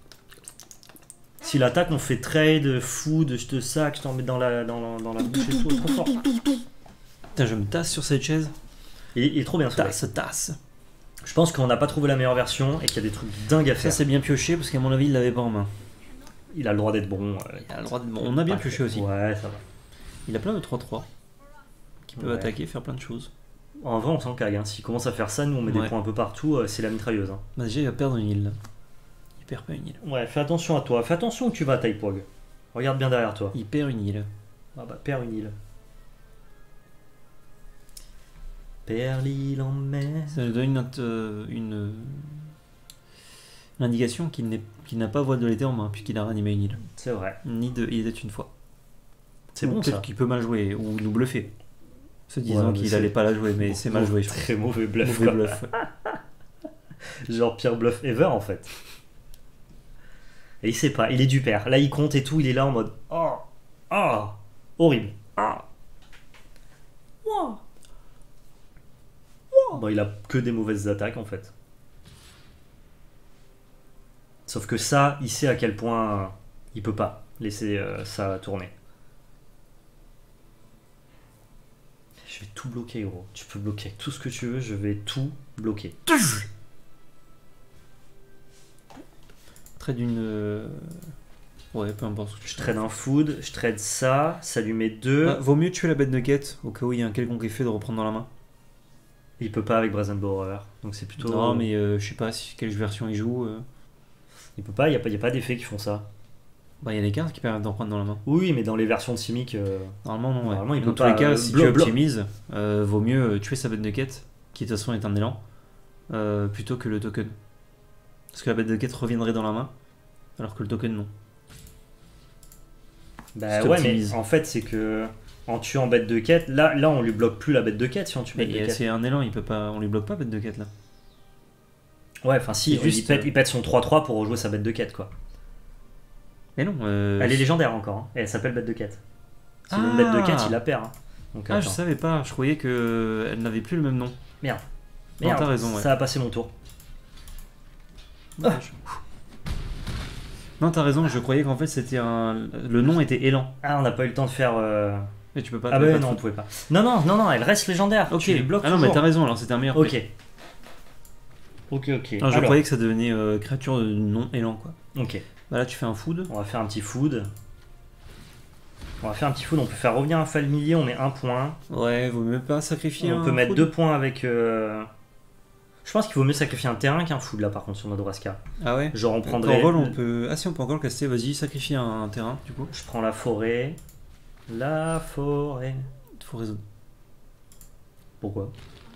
Si l'attaque, on fait trade, food, je te sac, je t'en mets dans la bouche et tout, trop fort. Putain, je me tasse sur cette chaise. Il est trop bien ce deck. Tasse. Je pense qu'on n'a pas trouvé la meilleure version et qu'il y a des trucs dingues à Ça faire. c'est bien pioché, parce qu'à mon avis il l'avait pas en main. Il a le droit d'être bon. Il a le droit de... On a bien pioché aussi. Ouais, ça va. Il a plein de 3-3 qui peuvent Ouais. attaquer, faire plein de choses. En vrai, on s'en cague. Hein. S'il commence à faire ça, nous on met des Ouais. points un peu partout, c'est la mitrailleuse. Hein. Bah, déjà il va perdre une île. Là. Il perd pas une île. Ouais, fais attention à toi. Fais attention où tu vas, Taipog. Regarde bien derrière toi. Il perd une île. Ah bah, perds une île. Perds l'île en mer. Ça nous donne une indication qu'il n'a pas voile de l'été en main, puisqu'il a ranimé une île. C'est vrai. Ni de il était une fois. C'est Ou bon peut-être ça. qu'il peut mal jouer, ou nous bluffer. Se disant Ouais, mais qu'il c'est- allait pas la jouer, mais c'est mal joué, je crois. Très mauvais bluff. Mauvais quoi. bluff. Ouais. Genre pire bluff ever en fait. Et il sait pas, il est du père. Là il compte et tout, il est là en mode oh, oh, horrible. Ah. Wow. Wow. Bon, il a que des mauvaises attaques en fait. Sauf que ça, il sait à quel point il peut pas laisser ça tourner. Je vais tout bloquer, gros. Tu peux bloquer tout ce que tu veux, je vais tout bloquer. Trade une. Ouais, peu importe ce que tu Je trade un food, je trade ça, ça lui met 2. Vaut mieux tuer la bête de quête au cas où il y a un quelconque effet de reprendre dans la main. Il peut pas avec Brazen Borrower, donc c'est plutôt. Non, mais je sais pas quelle version il joue. Il peut pas, il y a pas d'effets qui font ça. Bah, il y a des cartes qui permettent d'en prendre dans la main. Oui, mais dans les versions de Simic. Normalement, non. Ouais. Normalement, il Dans peut tous pas, les cas, si tu blo- optimises, vaut mieux tuer sa bête de quête, qui de toute façon est un élan, plutôt que le token. Parce que la bête de quête reviendrait dans la main, alors que le token non. Bah Si ouais, t'optimises. mais en fait, c'est que en tuant bête de quête, là on lui bloque plus la bête de quête si on tue bête de Mais quête. c'est un élan, il peut pas, on lui bloque pas bête de quête là. Ouais, enfin si, c'est juste, il pète son 3-3 pour rejouer sa bête de quête quoi. Mais non. Elle est légendaire encore, hein, et elle s'appelle bête de quête. S'il a une bête de quête, il la perd. Hein. Donc, Ah, je attends. savais pas, je croyais que elle n'avait plus le même nom. Merde. Non, t'as raison, ouais. Ça a passé mon tour. Dommage. Non, t'as raison, je croyais qu'en fait c'était un. Le nom était élan. Ah, on n'a pas eu le temps de faire. Mais tu peux pas. Ah tu peux bah pas non, on te pouvait pas. Non, elle reste légendaire. Ok. Tu les bloques Ah non, mais toujours. t'as raison, alors c'était un meilleur Ok. play. Ok. Non, je Alors, croyais que ça devenait créature de non élan quoi. ok. Bah là tu fais un food. On va faire un petit food. On peut faire revenir un familier, on met 1 point. Ouais, vaut mieux pas sacrifier On un peut mettre food. 2 points avec. Je pense qu'il vaut mieux sacrifier un terrain qu'un food là par contre sur notre Vraska. Ah ouais. Genre on En prendrait. vol, on peut. Ah si, on peut encore le caster, vas-y, sacrifie un terrain du coup. Je prends la forêt. La forêt. Faut résoudre. Pourquoi?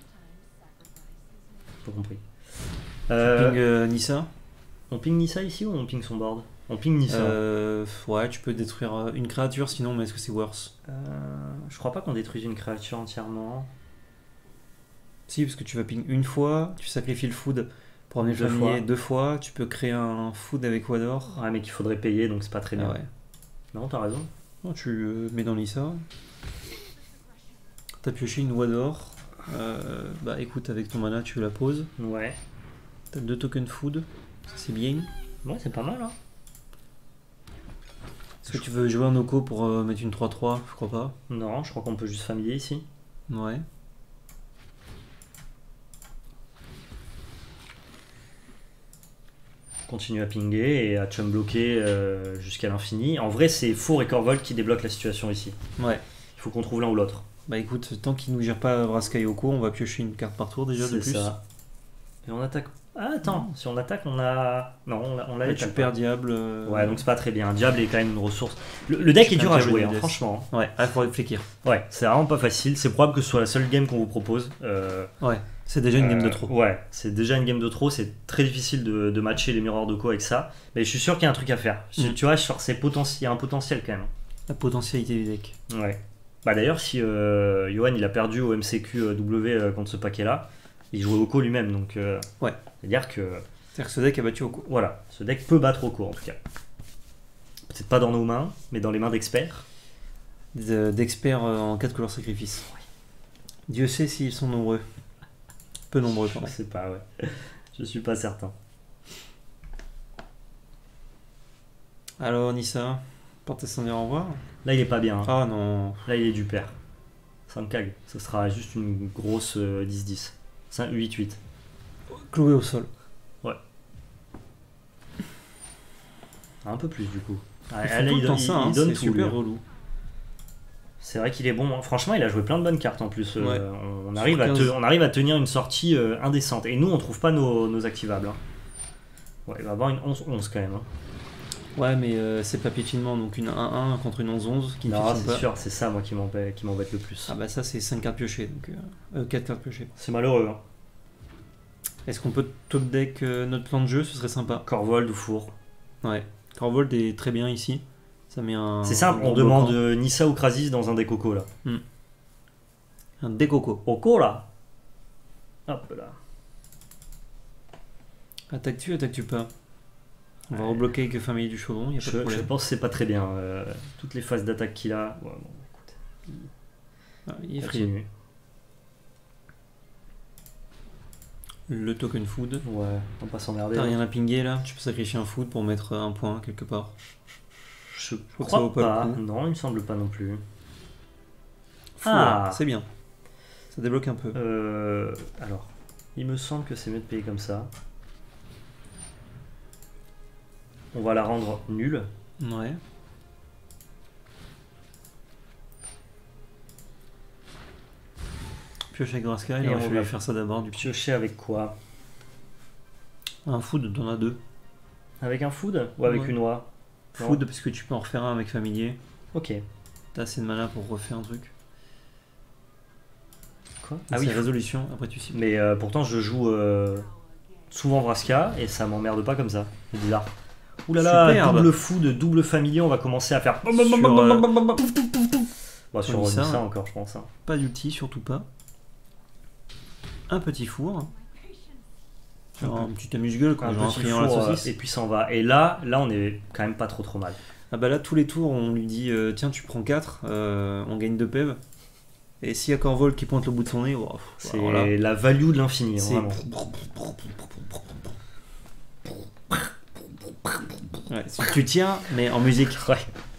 Pas compris. Ping Nissa. On ping Nissa ici ou on ping son board? On ping Nissa. Ouais, tu peux détruire une créature sinon, mais est-ce que c'est worse? Je crois pas qu'on détruise une créature entièrement. Si, parce que tu vas ping une fois, tu sacrifies le food pour amener le Deux familier fois. 2 fois, tu peux créer un food avec Wador. Ouais, mais qu'il faudrait payer donc c'est pas très bien. Ah ouais. Non, t'as raison. Non, tu mets dans Nissa. T'as pioché une Wador. Bah écoute, avec ton mana, tu la poses. Ouais. T'as 2 tokens food, ça c'est bien. Ouais, c'est pas mal hein. Est-ce que tu veux jouer un Oko pour mettre une 3-3? Je crois pas. Non, je crois qu'on peut juste familier ici. Ouais. continue à pinguer et à chum bloquer jusqu'à l'infini. En vrai, c'est Four et Corvol qui débloquent la situation ici. Ouais. Il faut qu'on trouve l'un ou l'autre. Bah écoute, tant qu'il nous gère pas Vraska Yoko, on va piocher une carte par tour déjà de plus. C'est ça. Et on attaque. Ah, attends, si on attaque, on a. Non, on l'a tu perds Diable. Ouais, donc c'est pas très bien. Diable est quand même une ressource. Le deck est dur à jouer, hein, franchement. Ouais, il faut réfléchir. Ouais, c'est vraiment pas facile. C'est probable que ce soit la seule game qu'on vous propose. Ouais, c'est déjà une game de trop. Ouais, c'est déjà une game de trop. C'est très difficile de matcher les miroirs de co avec ça. Mais je suis sûr qu'il y a un truc à faire. Tu vois, sur ces il y a un potentiel quand même. La potentialité du deck. Ouais. Bah d'ailleurs, si Johan il a perdu au MCQW contre ce paquet-là, il jouait Oko lui-même, donc ouais. C'est-à-dire que ce deck a battu Oko. Voilà, ce deck peut battre Oko en tout cas. Peut-être pas dans nos mains, mais dans les mains d'experts. D'experts en 4 couleurs sacrifice. Ouais. Dieu sait s'ils sont nombreux. Peu nombreux, pardon. Je sais pas, ouais. Je suis pas certain. Alors Nissa, portez son au revoir. Là il est pas bien. Hein. Ah non. Là il est du père. 5 cag. Ce sera juste une grosse 10-10. 8-8. Cloué au sol. Ouais. Un peu plus du coup. Il donne c'est super relou. C'est vrai qu'il est bon. Franchement, il a joué plein de bonnes cartes en plus. Ouais. On arrive à tenir une sortie indécente. Et nous, on trouve pas nos activables. Hein. Ouais, il va avoir une 11-11 quand même. Hein. Ouais, mais c'est pas piétinement, donc une 1-1 contre une 11-11 qui ne non, c'est sûr, c'est ça moi qui m'embête le plus. Ah bah ça, c'est 5 cartes piochées, donc 4 cartes piochées. C'est malheureux. Hein. Est-ce qu'on peut top deck notre plan de jeu? Ce serait sympa. Corvold ou Four. Ouais, Corvold est très bien ici. Ça met un. C'est simple, on demande Nissa ou Krasis dans un décoco là. Un décoco. Oko là. Hop là. Attaques-tu pas? On va rebloquer avec Famille du Chaudron, il y a pas de problème. Je pense que c'est pas très bien. Toutes les phases d'attaque qu'il a. Ouais, bon, écoute. Il est frileux. Le token food. Ouais, on va pas s'emmerder. T'as rien à pinguer là? Tu peux sacrifier un food pour mettre un point quelque part? Je crois pas. Non, il me semble pas non plus. C'est bien. Ça débloque un peu. Alors, il me semble que c'est mieux de payer comme ça. On va la rendre nulle. Ouais. Piocher avec Vraska, et on va faire ça d'abord. Piocher avec quoi? Un food, t'en as 2. Avec un food ou avec une oie? Food, parce que tu peux en refaire un avec familier. Ok. T'as assez de mana pour refaire un truc. Quoi? Ah oui, résolution, après tu cibles. Mais pourtant je joue souvent Vraska et ça m'emmerde pas comme ça. C'est bizarre. Ouh là là, double food, double familier, on va commencer à faire. Sur ça encore, je pense. Hein. Pas d'ulti, surtout pas. Un petit four. Genre un petit amuse-gueule, quoi. Un petit four, et puis ça en va. Et là, on est quand même pas trop mal. Ah bah là, tous les tours, on lui dit tiens, tu prends 4, on gagne 2 PEV. Et s'il y a Corvol qui pointe le bout de son nez, c'est la value de l'infini, vraiment. Ouais, tu tiens, mais en musique. Ouais.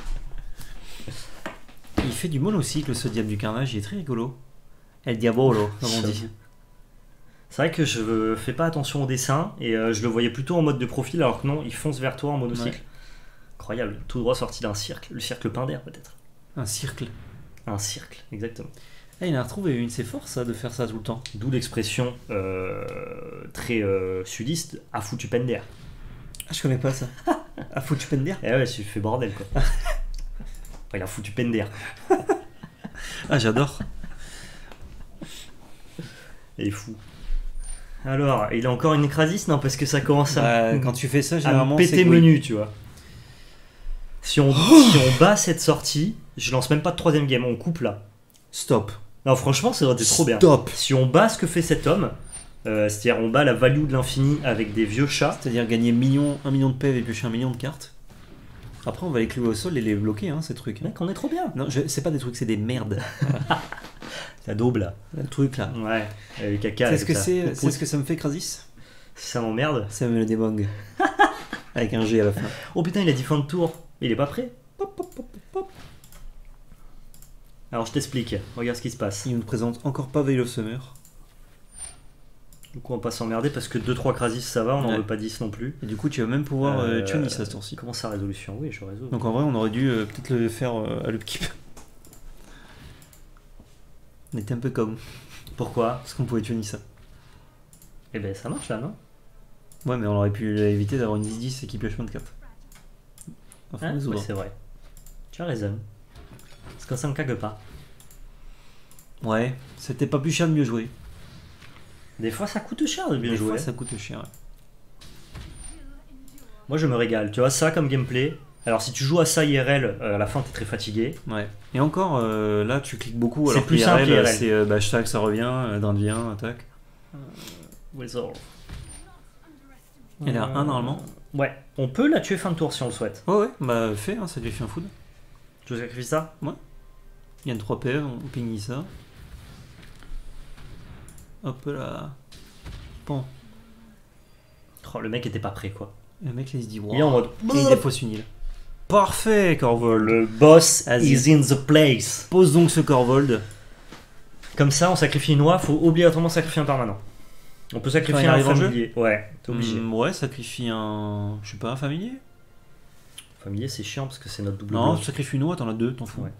Il fait du monocycle, ce diable du carnage, il est très rigolo. El Diabolo, comme on dit. C'est vrai que je fais pas attention au dessin et je le voyais plutôt en mode de profil, alors que non, il fonce vers toi en monocycle. Ouais. Incroyable, tout droit sorti d'un cirque, le cirque Pinder peut-être. Un cirque. Un cirque, exactement. Il a retrouvé une de ses forces de faire ça tout le temps. D'où l'expression très sudiste, a foutu Pender. Ah, je connais pas ça. A foutu Pender. Eh ouais, tu fais bordel quoi. Il a foutu Pender. Ah, j'adore. Il est fou. Alors, il a encore une Krasis? Non, parce que ça commence à. Quand tu fais ça, généralement. À péter menu, tu vois. Si on bat cette sortie, je lance même pas de troisième game, on coupe là. Stop. Non, franchement, ça aurait été trop bien. Stop. Si on bat ce que fait cet homme, c'est-à-dire on bat la value de l'infini avec des vieux chats. C'est-à-dire gagner 1 million de PV et piocher 1 million de cartes. Après, on va les clouer au sol et les bloquer, hein, ces trucs. Mec, on est trop bien. Non, c'est pas des trucs, c'est des merdes. La daube là. Le truc là. Ouais, le caca. C'est ce que ça me fait, Krasis? Ça m'emmerde. Ça me le débang. Avec un G à la fin. Oh putain, il a dit fin de tour. Il est pas prêt. Alors je t'explique. Regarde ce qui se passe. Il nous présente encore pas Veil of Summer. Du coup, on va pas s'emmerder parce que 2-3 Krasis ça va, on n'en Ouais. veut pas 10 non plus. Et du coup, tu vas même pouvoir tuer Nissa ce tour-ci. Comment ça, résolution? Oui, je résous. Donc en vrai, on aurait dû peut-être le faire à l'upkeep. On était un peu con. Pourquoi? Parce qu'on pouvait tuer Nissa. Eh ben, ça marche là, non? Ouais, mais on aurait pu éviter d'avoir une 10-10 et qui pioche 24. Enfin, Hein? résoudre. Oui, c'est vrai. Tu as raison. Parce que ça ne cague pas. Ouais, c'était pas plus cher de mieux jouer. Des fois, ça coûte cher de bien Des jouer. fois, ça coûte cher. Ouais. Moi, je me régale. Tu vois, ça comme gameplay. Alors, si tu joues à ça IRL, à la fin, t'es très fatigué. Ouais. Et encore, là, tu cliques beaucoup. C'est Alors plus que simple, IRL. C'est hashtag, ça revient, d'un vient, attaque. Wizard. Elle est à 1 normalement. Ouais. On peut la tuer fin de tour si on le souhaite. Ouais, ouais, bah fais, hein, ça lui fait un food. Tu veux sacrifier ça? Il y a une 3 PF, on ping ça. Hop là. Bon. Oh, le mec était pas prêt, quoi. Le mec, là, il se dit, wow. Il est en mode. Et il défausse une île. Parfait, Corvold. Le boss Vas-y. is in the place. Pose donc ce Corvold. Comme ça, on sacrifie une oie, faut obligatoirement sacrifier un permanent. On peut sacrifier Quand il un arrive en jeu familier. Ouais, t'es obligé. Ouais, sacrifie un. Je sais pas, un familier. Familier, c'est chiant parce que c'est notre double Non, bloc. sacrifie une oie, t'en as deux, t'en fous. Ouais.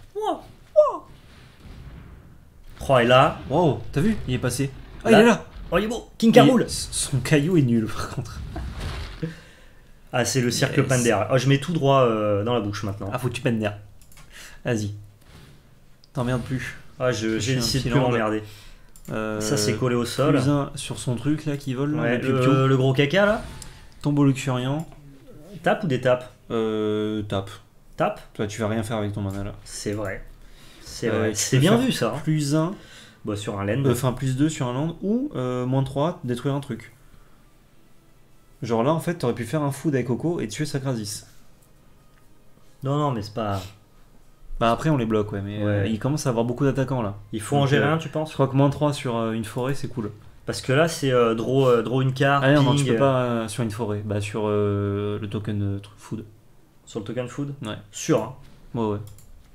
Oh, et là. Wow, t'as vu? Il est passé. Ah, Là. il est là! Oh, il est beau. King Carmoul. Son caillou est nul par contre. Ah, c'est le cercle Yes. Pender. Oh, je mets tout droit dans la bouche maintenant. Ah, faut que tu peines d'air. Vas-y. T'emmerdes plus. Ah, j'ai suis un décidé de petit plus lord. m'emmerder. Ça, c'est collé au sol. Plus un sur son truc là qui vole. Là, Ouais, le pupio. le gros caca là. Tombeau luxuriant. Tape ou détape? Tape. Tape? Toi, tu vas rien faire avec ton mana là. C'est vrai. C'est Tu vrai. C'est peux bien faire vu ça. Hein. Plus 1, Bah, sur un land. enfin plus 2 sur un land ou moins 3, détruire un truc. Genre là en fait, t'aurais pu faire un food avec Coco et tuer sa Krasis. Non, non, mais c'est pas. Bah après on les bloque, ouais, mais Ouais. il commence à avoir beaucoup d'attaquants là. Il faut en Donc, gérer un, tu penses? Je crois que moins 3 sur une forêt c'est cool. Parce que là, c'est draw une carte. Ah non, ping, tu peux pas sur une forêt, bah sur le token food. Sur le token food? Ouais. Sûr, hein. Ouais, ouais.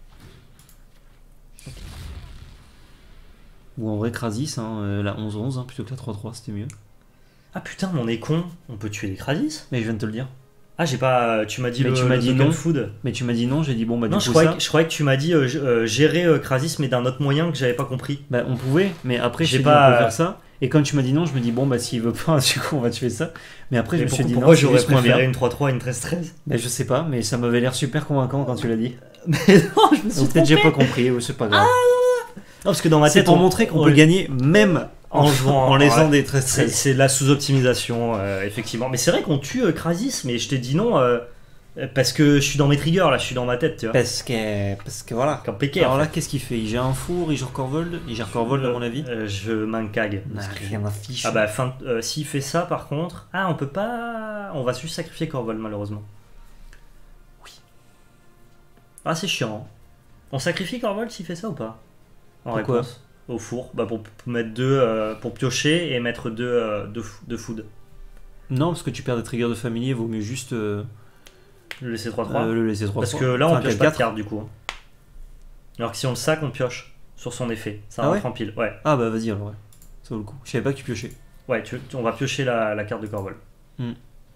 Ou en vrai Krasis, hein, la 11-11 hein, plutôt que la 3-3, c'était mieux. Ah putain, mais on est con. On peut tuer des Krasis? Mais je viens de te le dire. Ah, j'ai pas. Tu m'as dit Mais le, tu m'as le dit token non. food. Mais tu m'as dit non, j'ai dit bon bah Non, du je coup croyais, ça. que, je croyais que tu m'as dit gérer Krasis, mais d'un autre moyen que j'avais pas compris. Bah on pouvait, mais après J'ai j'ai pas, pas on peut faire ça. Et quand tu m'as dit non, je me dis bon bah s'il veut pas, du coup on va tuer ça. Mais après Mais je me suis dit pourquoi non, c'est j'aurais juste moins préféré bien. une 3-3 et une 13-13? Bah je sais pas, mais ça m'avait l'air super convaincant quand tu l'as dit. Mais non, je me suis Ou peut-être j'ai trompé. pas compris, ou c'est pas grave. Non, parce que dans ma C'est tête, pour on- montrer qu'on on- peut gagner même en jouant en laissant ouais. des 13 C'est de la sous-optimisation, effectivement. Mais c'est vrai qu'on tue Krasis, mais je t'ai dit non parce que je suis dans mes triggers, là, je suis dans ma tête, tu vois. Parce que voilà. Comme Péké, Alors en là, fait. qu'est-ce qu'il fait? Il gère un four, il gère Corvold, il gère Corvold à mon avis. Je m'encag. Nah, rien à fiche. Ah bah, s'il fait ça, par contre... Ah, on peut pas... On va juste sacrifier Corvold, malheureusement. Oui. Ah, c'est chiant. Hein. On sacrifie Corvold s'il fait ça ou pas? En Pourquoi? réponse. Au four. Bah, pour mettre deux... pour piocher et mettre deux food. Non, parce que tu perds des triggers de familier, vaut mieux juste Le laisser 3-3. le laisser 3 Parce fois. que là, on Enfin, pioche pas de 4-4. carte, du coup. Alors que si on le sac, on pioche sur son effet. Ça Ah rentre ouais en pile. Ouais. Ah bah vas-y alors, ouais. Ça vaut le coup. Je savais pas que tu piochais. Ouais, on va piocher la carte de Corvol. Hmm.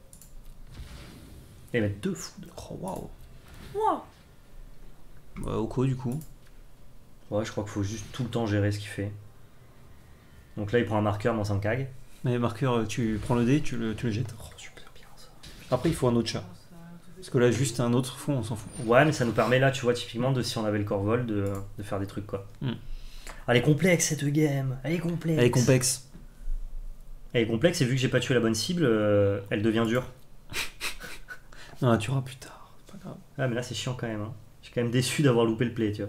Et mettre deux food. Oh waouh. Wow. Bah, Oko du coup. Ouais, je crois qu'il faut juste tout le temps gérer ce qu'il fait. Donc là, il prend un marqueur, mon Sankag. Mais marqueur, tu prends le dé, tu le jettes. Oh, super bien ça. Après, il faut un autre chat. Parce que là, juste un autre fond, on s'en fout. Ouais, mais ça nous permet là, tu vois, typiquement, de si on avait le Corvol, de faire des trucs, quoi. Hmm. Elle est complexe, cette game. Elle est complexe. Elle est complexe. Elle est complexe, et vu que j'ai pas tué la bonne cible, elle devient dure. Non, tu auras plus tard. C'est pas grave. Ah, mais là, c'est chiant quand même. Hein. Je suis quand même déçu d'avoir loupé le play, tu vois.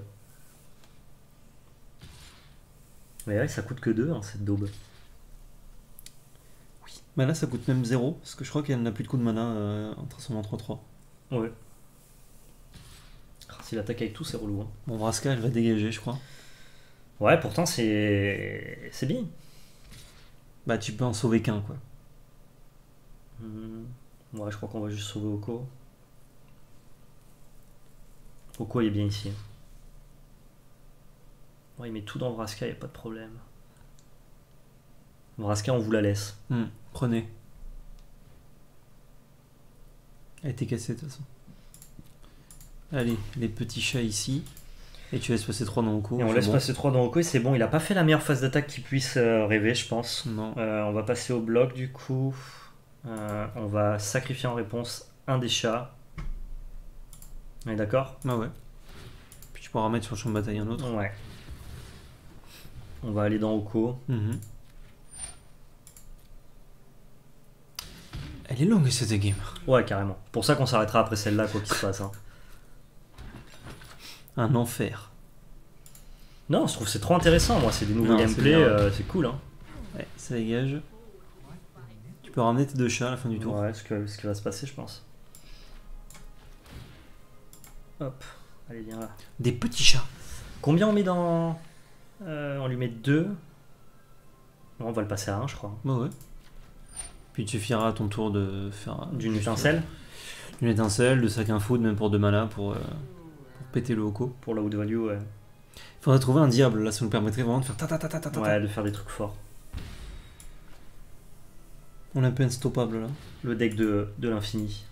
Mais ouais, ça coûte que 2, hein, cette daube. Bah là, ça coûte même 0. Parce que je crois qu'elle n'a plus de coup de mana en transformant 3-3. Ouais. Ah, s'il attaque avec tout, c'est relou. Hein. Bon, Vraska, elle va dégager, je crois. Ouais, pourtant, c'est bien. Bah, tu peux en sauver qu'un, quoi. Ouais, je crois qu'on va juste sauver Oko. Oko, il est bien ici. Ouais, il met tout dans Vraska, il a pas de problème. Vraska, on vous la laisse. Prenez. Elle était cassée de toute façon. Allez, les petits chats ici. Et tu laisses passer 3 dans Oko. Et on laisse passer 3 dans Oko et c'est bon. Il a pas fait la meilleure phase d'attaque qu'il puisse rêver, je pense. Non. On va passer au bloc du coup. On va sacrifier en réponse un des chats. On est d'accord? Ah ouais. Puis tu pourras remettre sur le champ de bataille un autre. Ouais. On va aller dans Oko. Elle est longue cette game. Ouais, carrément. Pour ça qu'on s'arrêtera après celle-là, quoi qu'il se passe. Hein. Un enfer. Non, je trouve que c'est trop intéressant, moi. C'est des nouveaux gameplays, c'est cool. Hein. Ouais, ça dégage. Tu peux ramener tes 2 chats à la fin du tour. Ouais, ce qui va se passer, je pense. Hop, allez, viens là. Des petits chats. Combien on met dans... on lui met 2. On va le passer à 1, je crois. Bah ouais. Puis il te suffira à ton tour de faire... D'une étincelle. D'une étincelle, de sac info, même pour 2 mana pour péter le Oko. Pour la wood value, ouais. Il faudrait trouver un diable, là ça nous permettrait vraiment de faire ta. Ouais, de faire des trucs forts. On est un peu instoppable là. Le deck de l'infini.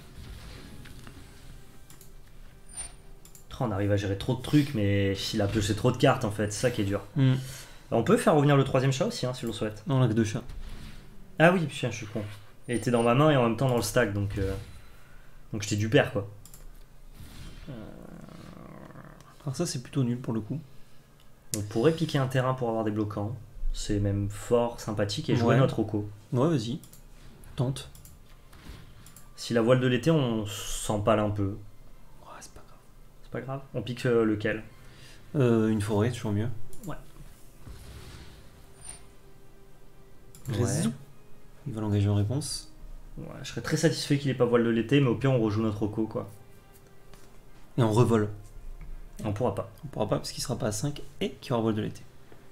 On arrive à gérer trop de trucs, mais il a pioché trop de cartes en fait, c'est ça qui est dur. On peut faire revenir le 3ème chat aussi, hein, si on le souhaite. Non, on a que 2 chats. Ah oui, putain, je suis con. Il était dans ma main et en même temps dans le stack, donc j'étais du père quoi. Alors ça c'est plutôt nul pour le coup. On pourrait piquer un terrain pour avoir des bloquants. C'est même fort sympathique et jouer notre Oko. Ouais, vas-y. Tente. Si la voile de l'été, on s'empale un peu. Ouais, c'est pas grave. C'est pas grave. On pique lequel? Une forêt, toujours mieux. Ouais. Réseau. Il va l'engager en réponse. Ouais, je serais très satisfait qu'il ait pas voile de l'été, mais au pire on rejoue notre Oko quoi. Et on revole. On pourra pas. On pourra pas parce qu'il sera pas à 5 et qu'il aura voile de l'été.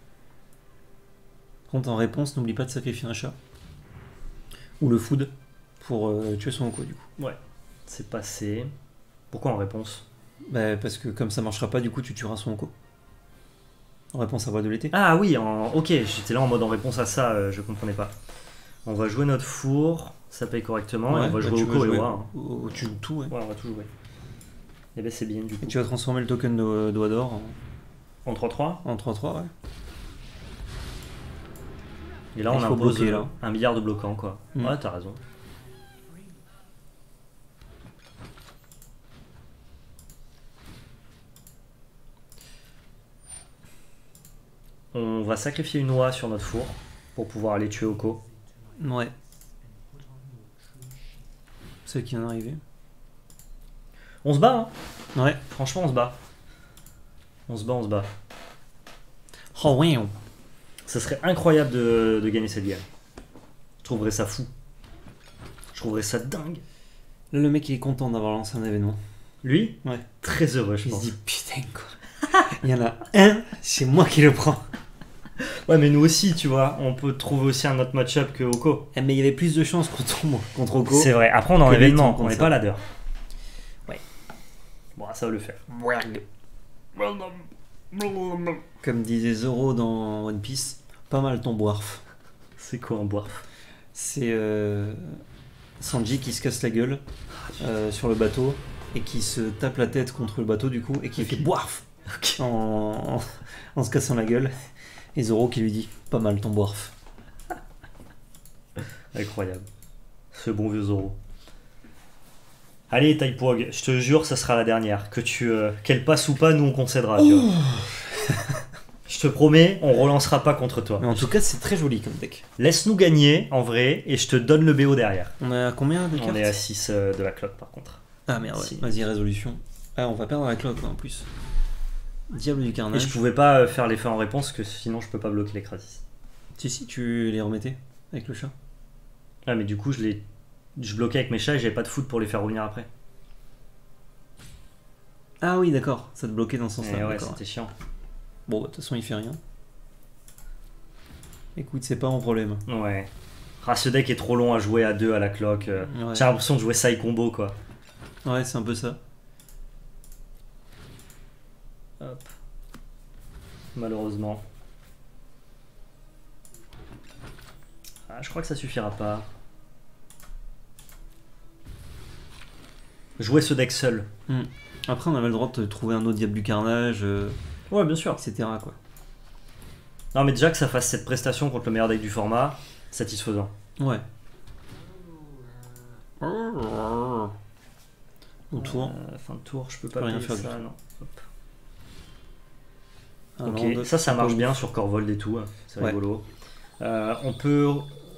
Par contre en réponse, n'oublie pas de sacrifier un chat. Ou le food pour tuer son Oko du coup. Ouais. C'est passé. Pourquoi en réponse? Bah parce que comme ça marchera pas, du coup tu tueras son Oko. En réponse à voile de l'été. Ah oui, ok, j'étais là en mode en réponse à ça, je comprenais pas. On va jouer notre four, ça paye correctement, Ouais, et on va jouer Oko et Oa. Tu joues tout, ouais. Ouais, on va tout jouer. Et ben c'est bien du coup. Et tu vas transformer le token d'Oa d'or en 3-3 en 3-3, ouais. Et là on faut impose bloquer, là. 1 milliard de bloquants quoi. Ouais, t'as raison. On va sacrifier une oie sur notre four pour pouvoir aller tuer Oko. Ouais. C'est qui en est arrivé. On se bat, hein. Ouais. Franchement, on se bat. On se bat. Oh oui. Ça serait incroyable de gagner cette guerre. Je trouverais ça fou. Je trouverais ça dingue. Là, le mec il est content d'avoir lancé un événement. Lui? Ouais. Très heureux, je pense. Il se dit putain quoi. Il y en a un, c'est moi qui le prends. Ouais, mais nous aussi, tu vois, on peut trouver aussi un autre match-up que Oko. Mais il y avait plus de chances contre Oko. C'est vrai, après on est en événement, on n'est pas ladder. Ouais. Bon, ça va le faire. Comme disait Zoro dans One Piece, pas mal ton boirf. C'est quoi un boirf? C'est Sanji qui se casse la gueule sur le bateau et qui se tape la tête contre le bateau du coup et qui fait boirf en se cassant la gueule. Et Zoro qui lui dit pas mal ton boirf. Incroyable. Ce bon vieux Zoro. Allez Taipog, je te jure ça sera la dernière. Qu'elle passe ou pas, nous on concédera. Tu vois. Je te promets, on relancera pas contre toi. Mais en tout cas c'est très joli comme deck. Laisse-nous gagner en vrai et je te donne le BO derrière. On est à combien de cartes? On est à 6 de la cloque par contre. Ah merde ouais. Vas-y résolution. Ah on va perdre la cloque là, en plus. Diable du carnage. Et je pouvais pas faire l'effet en réponse que sinon je peux pas bloquer les Krasis. Si tu les remettais avec le chat. Ah mais du coup je bloquais avec mes chats et j'avais pas de foot pour les faire revenir après. Ah oui d'accord, ça te bloquait dans ce sens-là. Ouais c'était chiant. Bon de toute façon il fait rien. Écoute c'est pas mon problème. Ouais. Ah ce deck est trop long à jouer à 2 à la cloque. Ouais. J'ai l'impression de jouer side combo quoi. Ouais c'est un peu ça. Hop. Malheureusement. Ah, je crois que ça suffira pas. Jouer ce deck seul. Après, on avait le droit de trouver un autre Diable du Carnage, Ouais, bien sûr. etc. quoi. Non, mais déjà que ça fasse cette prestation contre le meilleur deck du format, satisfaisant. Ouais. Au tour. Fin de tour, je peux pas rien payer faire ça, du tout. non. Hop. Un Ok, land, ça pas marche ouf. bien sur Corvold et tout, c'est Ouais. rigolo. On peut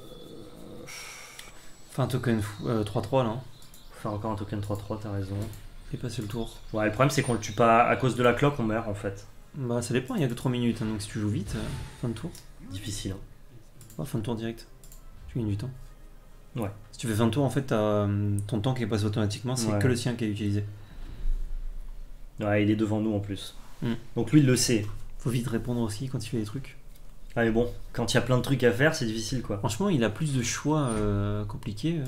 Enfin, un token 3-3 là. Hein. faire encore un token 3-3, t'as raison. Et passer le tour. Ouais, le problème c'est qu'on le tue pas à cause de la cloque, on meurt en fait. Bah, ça dépend, il y a que 3 minutes. Hein, donc si tu joues vite, fin de tour. Difficile. Hein. Ouais, fin de tour direct. Tu gagnes du temps. Ouais. Si tu fais fin de tour, en fait, t'as ton temps qui est passé automatiquement, c'est Ouais. que le sien qui est utilisé. Ouais, il est devant nous en plus. Mm. Donc lui il le sait. Faut vite répondre aussi quand il fait des trucs. Ah mais bon, quand il y a plein de trucs à faire, c'est difficile quoi. Franchement, il a plus de choix compliqués.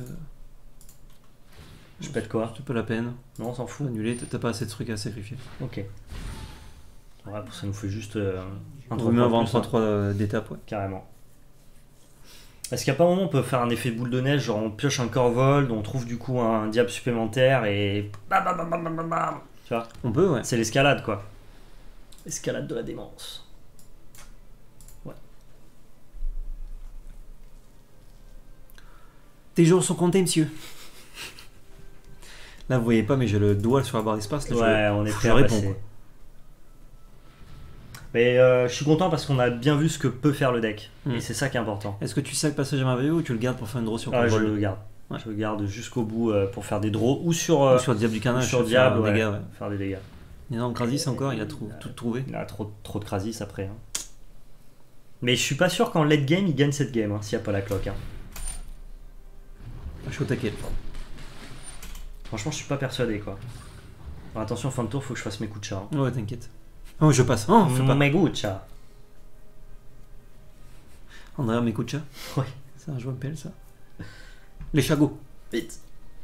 Je pète quoi? C'est pas la peine. Non, on s'en fout. Annuler, t'as pas assez de trucs à sacrifier. Ok. Ouais, ça nous fait juste On un vaut mieux avoir un plus, hein. 3-3 d'étape, ouais. Carrément. Est-ce qu'il n'y a pas un moment où on peut faire un effet boule de neige, genre on pioche un Corvold, on trouve du coup un diable supplémentaire et bam bam bam bam bam bam bam. Tu vois? On peut, ouais. C'est l'escalade quoi. Escalade de la démence. Ouais. Tes jours sont comptés, monsieur. Là, vous voyez pas, mais j'ai le doigt sur la barre d'espace. Là, Ouais, on est je prêt à réponds, passer. quoi. Mais je suis content parce qu'on a bien vu ce que peut faire le deck. Mm. Et c'est ça qui est important. Est-ce que tu sacs passage à merveilleux ou tu le gardes pour faire une draw sur Ah, je Corvold le garde. Ouais. Je le garde jusqu'au bout pour faire des draws ou sur, Ou sur Diable du Carnage, sur faire Diable, un ouais, dégât, ouais. faire des dégâts. Énorme Krasis encore, il a tout trouvé. Il a trop de Krasis après. Hein. Mais je suis pas sûr qu'en late game il gagne cette game hein, s'il n'y a pas la cloque. Hein. Je suis au taquet. Franchement, je suis pas persuadé quoi. Alors, attention, fin de tour, faut que je fasse mes coups de chat. Hein. Ouais, t'inquiète. Oh, je passe. Oh, fais pas. Mes coups de chat. En arrière, mes coups de chat. Ouais. C'est un jeu MPL, ça. Les chagots. Vite.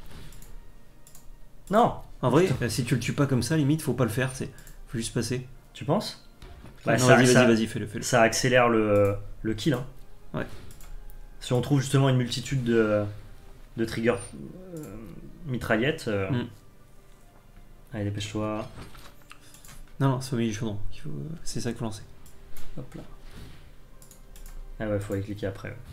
Non. En vrai, si tu le tues pas comme ça, limite, faut pas le faire. Faut juste passer. Tu penses? Non, ça- ça- vas-y, fais-le. Ça accélère le kill. Hein. Ouais. Si on trouve justement une multitude de triggers mitraillettes. Allez, dépêche-toi. Non, c'est au milieu du chaudron. C'est ça qu'il faut lancer. Hop là. Ah ouais, faut aller cliquer après. Ouais.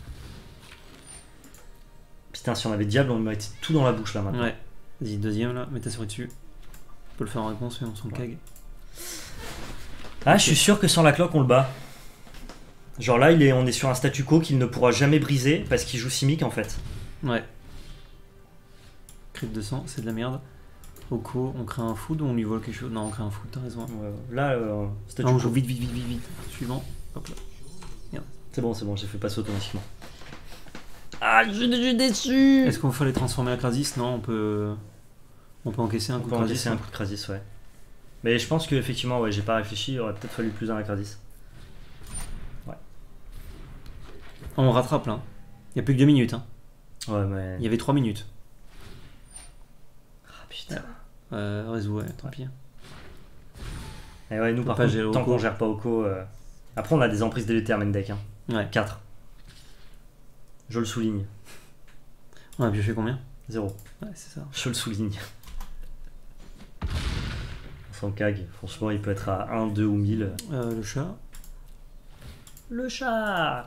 Putain, si on avait diable, on lui mettait tout dans la bouche là maintenant. Ouais. Vas-y, deuxième là, mets ta souris dessus. On peut le faire en réponse, mais on s'en cague. Ah, je suis sûr que sans la cloque, on le bat. Genre là, on est sur un statu quo qu'il ne pourra jamais briser parce qu'il joue Simic en fait. Ouais. Crit de sang, c'est de la merde. Oko, on crée un food ou on lui vole quelque chose? Non, on crée un food, t'as raison. Là, statu Non, on quo. joue vite. Suivant. Hop là. C'est bon, j'ai fait passer automatiquement. Ah, je suis déçu. Est-ce qu'on va les transformer à Krasis? Non, on peut encaisser un coup de Krasis. encaisser un coup de Krasis, ouais. Mais je pense qu'effectivement, ouais, j'ai pas réfléchi, il aurait peut-être fallu plus un à Krasis. Ouais. On rattrape là. Il y a plus que 2 minutes. Hein. Ouais, mais. Il y avait 3 minutes. Ah putain. Réseau, ouais, tant pis. Et ouais, nous par pas contre, gérer tant Oko. qu'on gère pas Oko. Après, on a des emprises délétères main deck. Hein. Ouais. 4. Je le souligne. On a pioché combien? 0. Ouais, c'est ça. Je le souligne. On s'en cague. Franchement, il peut être à 1, 2 ou 1000. Le chat. Le chat.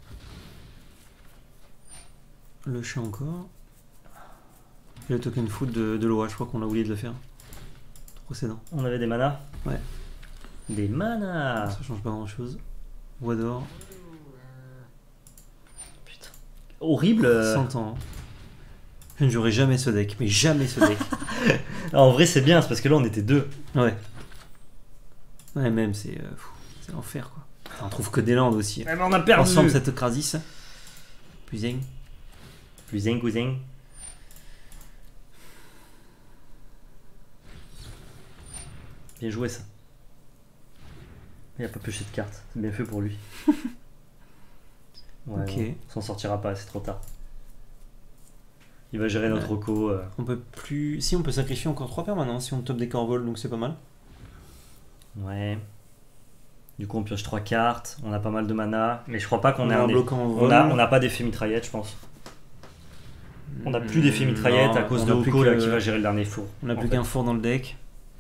Le chat encore. Et le token foot de Loa, je crois qu'on a oublié de le faire. Procédant. On avait des manas. Ouais. Des manas. Ça change pas grand chose. Voix d'or. Putain. Horrible. 100 ans. Hein. Je ne jouerai jamais ce deck, mais jamais ce deck. En vrai, c'est bien, c'est parce que là, on était 2. Ouais. Ouais, même, c'est l'enfer, quoi. Enfin, on trouve que des landes aussi. Mais on a perdu. Ensemble, cette Krasis. Plus zing. Plus zing, cousin. Bien joué, ça. Il a pas pioché de cartes. C'est bien fait pour lui. Ouais, Ok. non, on s'en sortira pas, c'est trop tard. Il va gérer notre Oko. On peut plus. Si, on peut sacrifier encore 3 permanents si on top des Corvold, donc c'est pas mal. Ouais. Du coup, on pioche 3 cartes, on a pas mal de mana, mais je crois pas qu'on ait un un bloquant en on vol. a pas d'effet mitraillette, je pense. On a plus d'effet mitraillette à cause de Oko là, qui va gérer le dernier four. On a plus qu'un four dans le deck.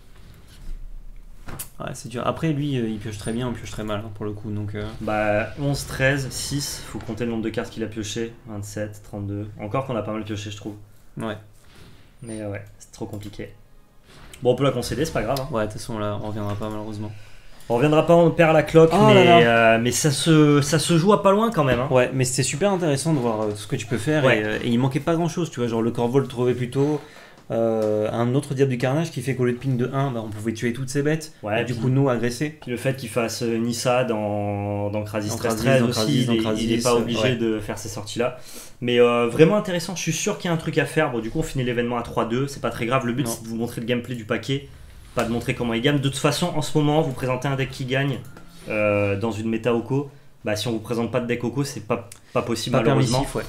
Ouais, c'est dur. Après, lui, il pioche très bien, on pioche très mal pour le coup. Donc, Bah, 11, 13, 6, faut compter le nombre de cartes qu'il a pioché. 27, 32. Encore qu'on a pas mal pioché, je trouve. Ouais. Mais ouais, c'est trop compliqué. Bon, on peut la concéder, c'est pas grave. Hein. Ouais, de toute façon, là, on reviendra pas malheureusement. On reviendra pas, on perd la cloque, Oh mais ça se joue à pas loin quand même. Hein. Ouais, mais c'était super intéressant de voir tout ce que tu peux faire. Ouais. Et il manquait pas grand chose, tu vois. Genre, le Corvol le trouvait plutôt. Un autre Diable du Carnage qui fait qu'au lieu de ping de 1, bah, on pouvait tuer toutes ces bêtes. Ouais, et du coup, nous agresser. Puis le fait qu'il fasse Nissa dans Krasis 13 aussi, il est pas obligé de faire ces sorties-là. Mais vraiment intéressant, je suis sûr qu'il y a un truc à faire. Bon, du coup, on finit l'événement à 3-2, c'est pas très grave. Le but, c'est de vous montrer le gameplay du paquet, pas de montrer comment il gagne. De toute façon, en ce moment, vous présentez un deck qui gagne dans une méta Oko. Bah, si on vous présente pas de deck Oko, c'est pas possible pas malheureusement. Permissif, ouais.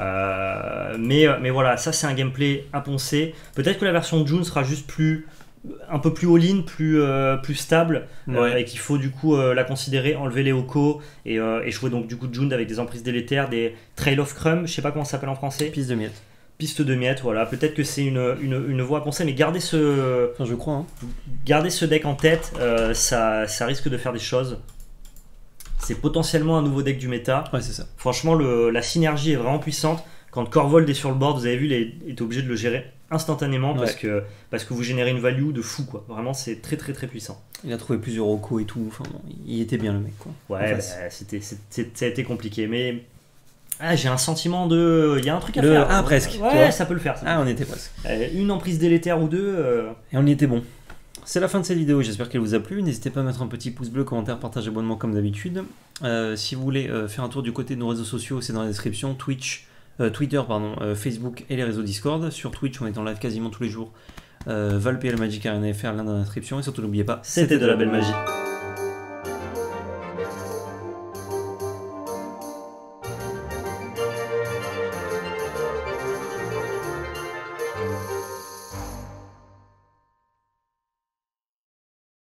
Mais voilà, ça c'est un gameplay à poncer. Peut-être que la version de June sera juste un peu plus all-in, plus stable, et qu'il faut du coup la considérer, enlever les Oko et jouer donc du coup June avec des emprises délétères, des Trail of Crumb, je sais pas comment ça s'appelle en français. Piste de miettes. Piste de miettes, voilà. Peut-être que c'est une voie à penser, mais gardez ce, enfin, je crois, hein. Gardez ce deck en tête, ça risque de faire des choses. C'est potentiellement un nouveau deck du méta. Ouais, c'est ça. Franchement, la synergie est vraiment puissante. Quand Corvold est sur le board, vous avez vu, il est obligé de le gérer instantanément parce que vous générez une value de fou, quoi. Vraiment, c'est très très très puissant. Il a trouvé plusieurs Oko et tout. Enfin, bon, il était bien le mec, quoi. Ouais, bah, ça a été compliqué, mais j'ai un sentiment de, il y a un truc à faire. Ah, presque. Ouais, ça peut le faire. On était presque. Une emprise délétère ou deux. Et on y était bon. C'est la fin de cette vidéo, j'espère qu'elle vous a plu. N'hésitez pas à mettre un petit pouce bleu, commentaire, partage, abonnement comme d'habitude. Si vous voulez faire un tour du côté de nos réseaux sociaux, c'est dans la description. Twitter, Facebook et les réseaux Discord. Sur Twitch, on est en live quasiment tous les jours. Valpl Magic Arena FR, l'un dans la description. Et surtout, n'oubliez pas, c'était de la belle magie.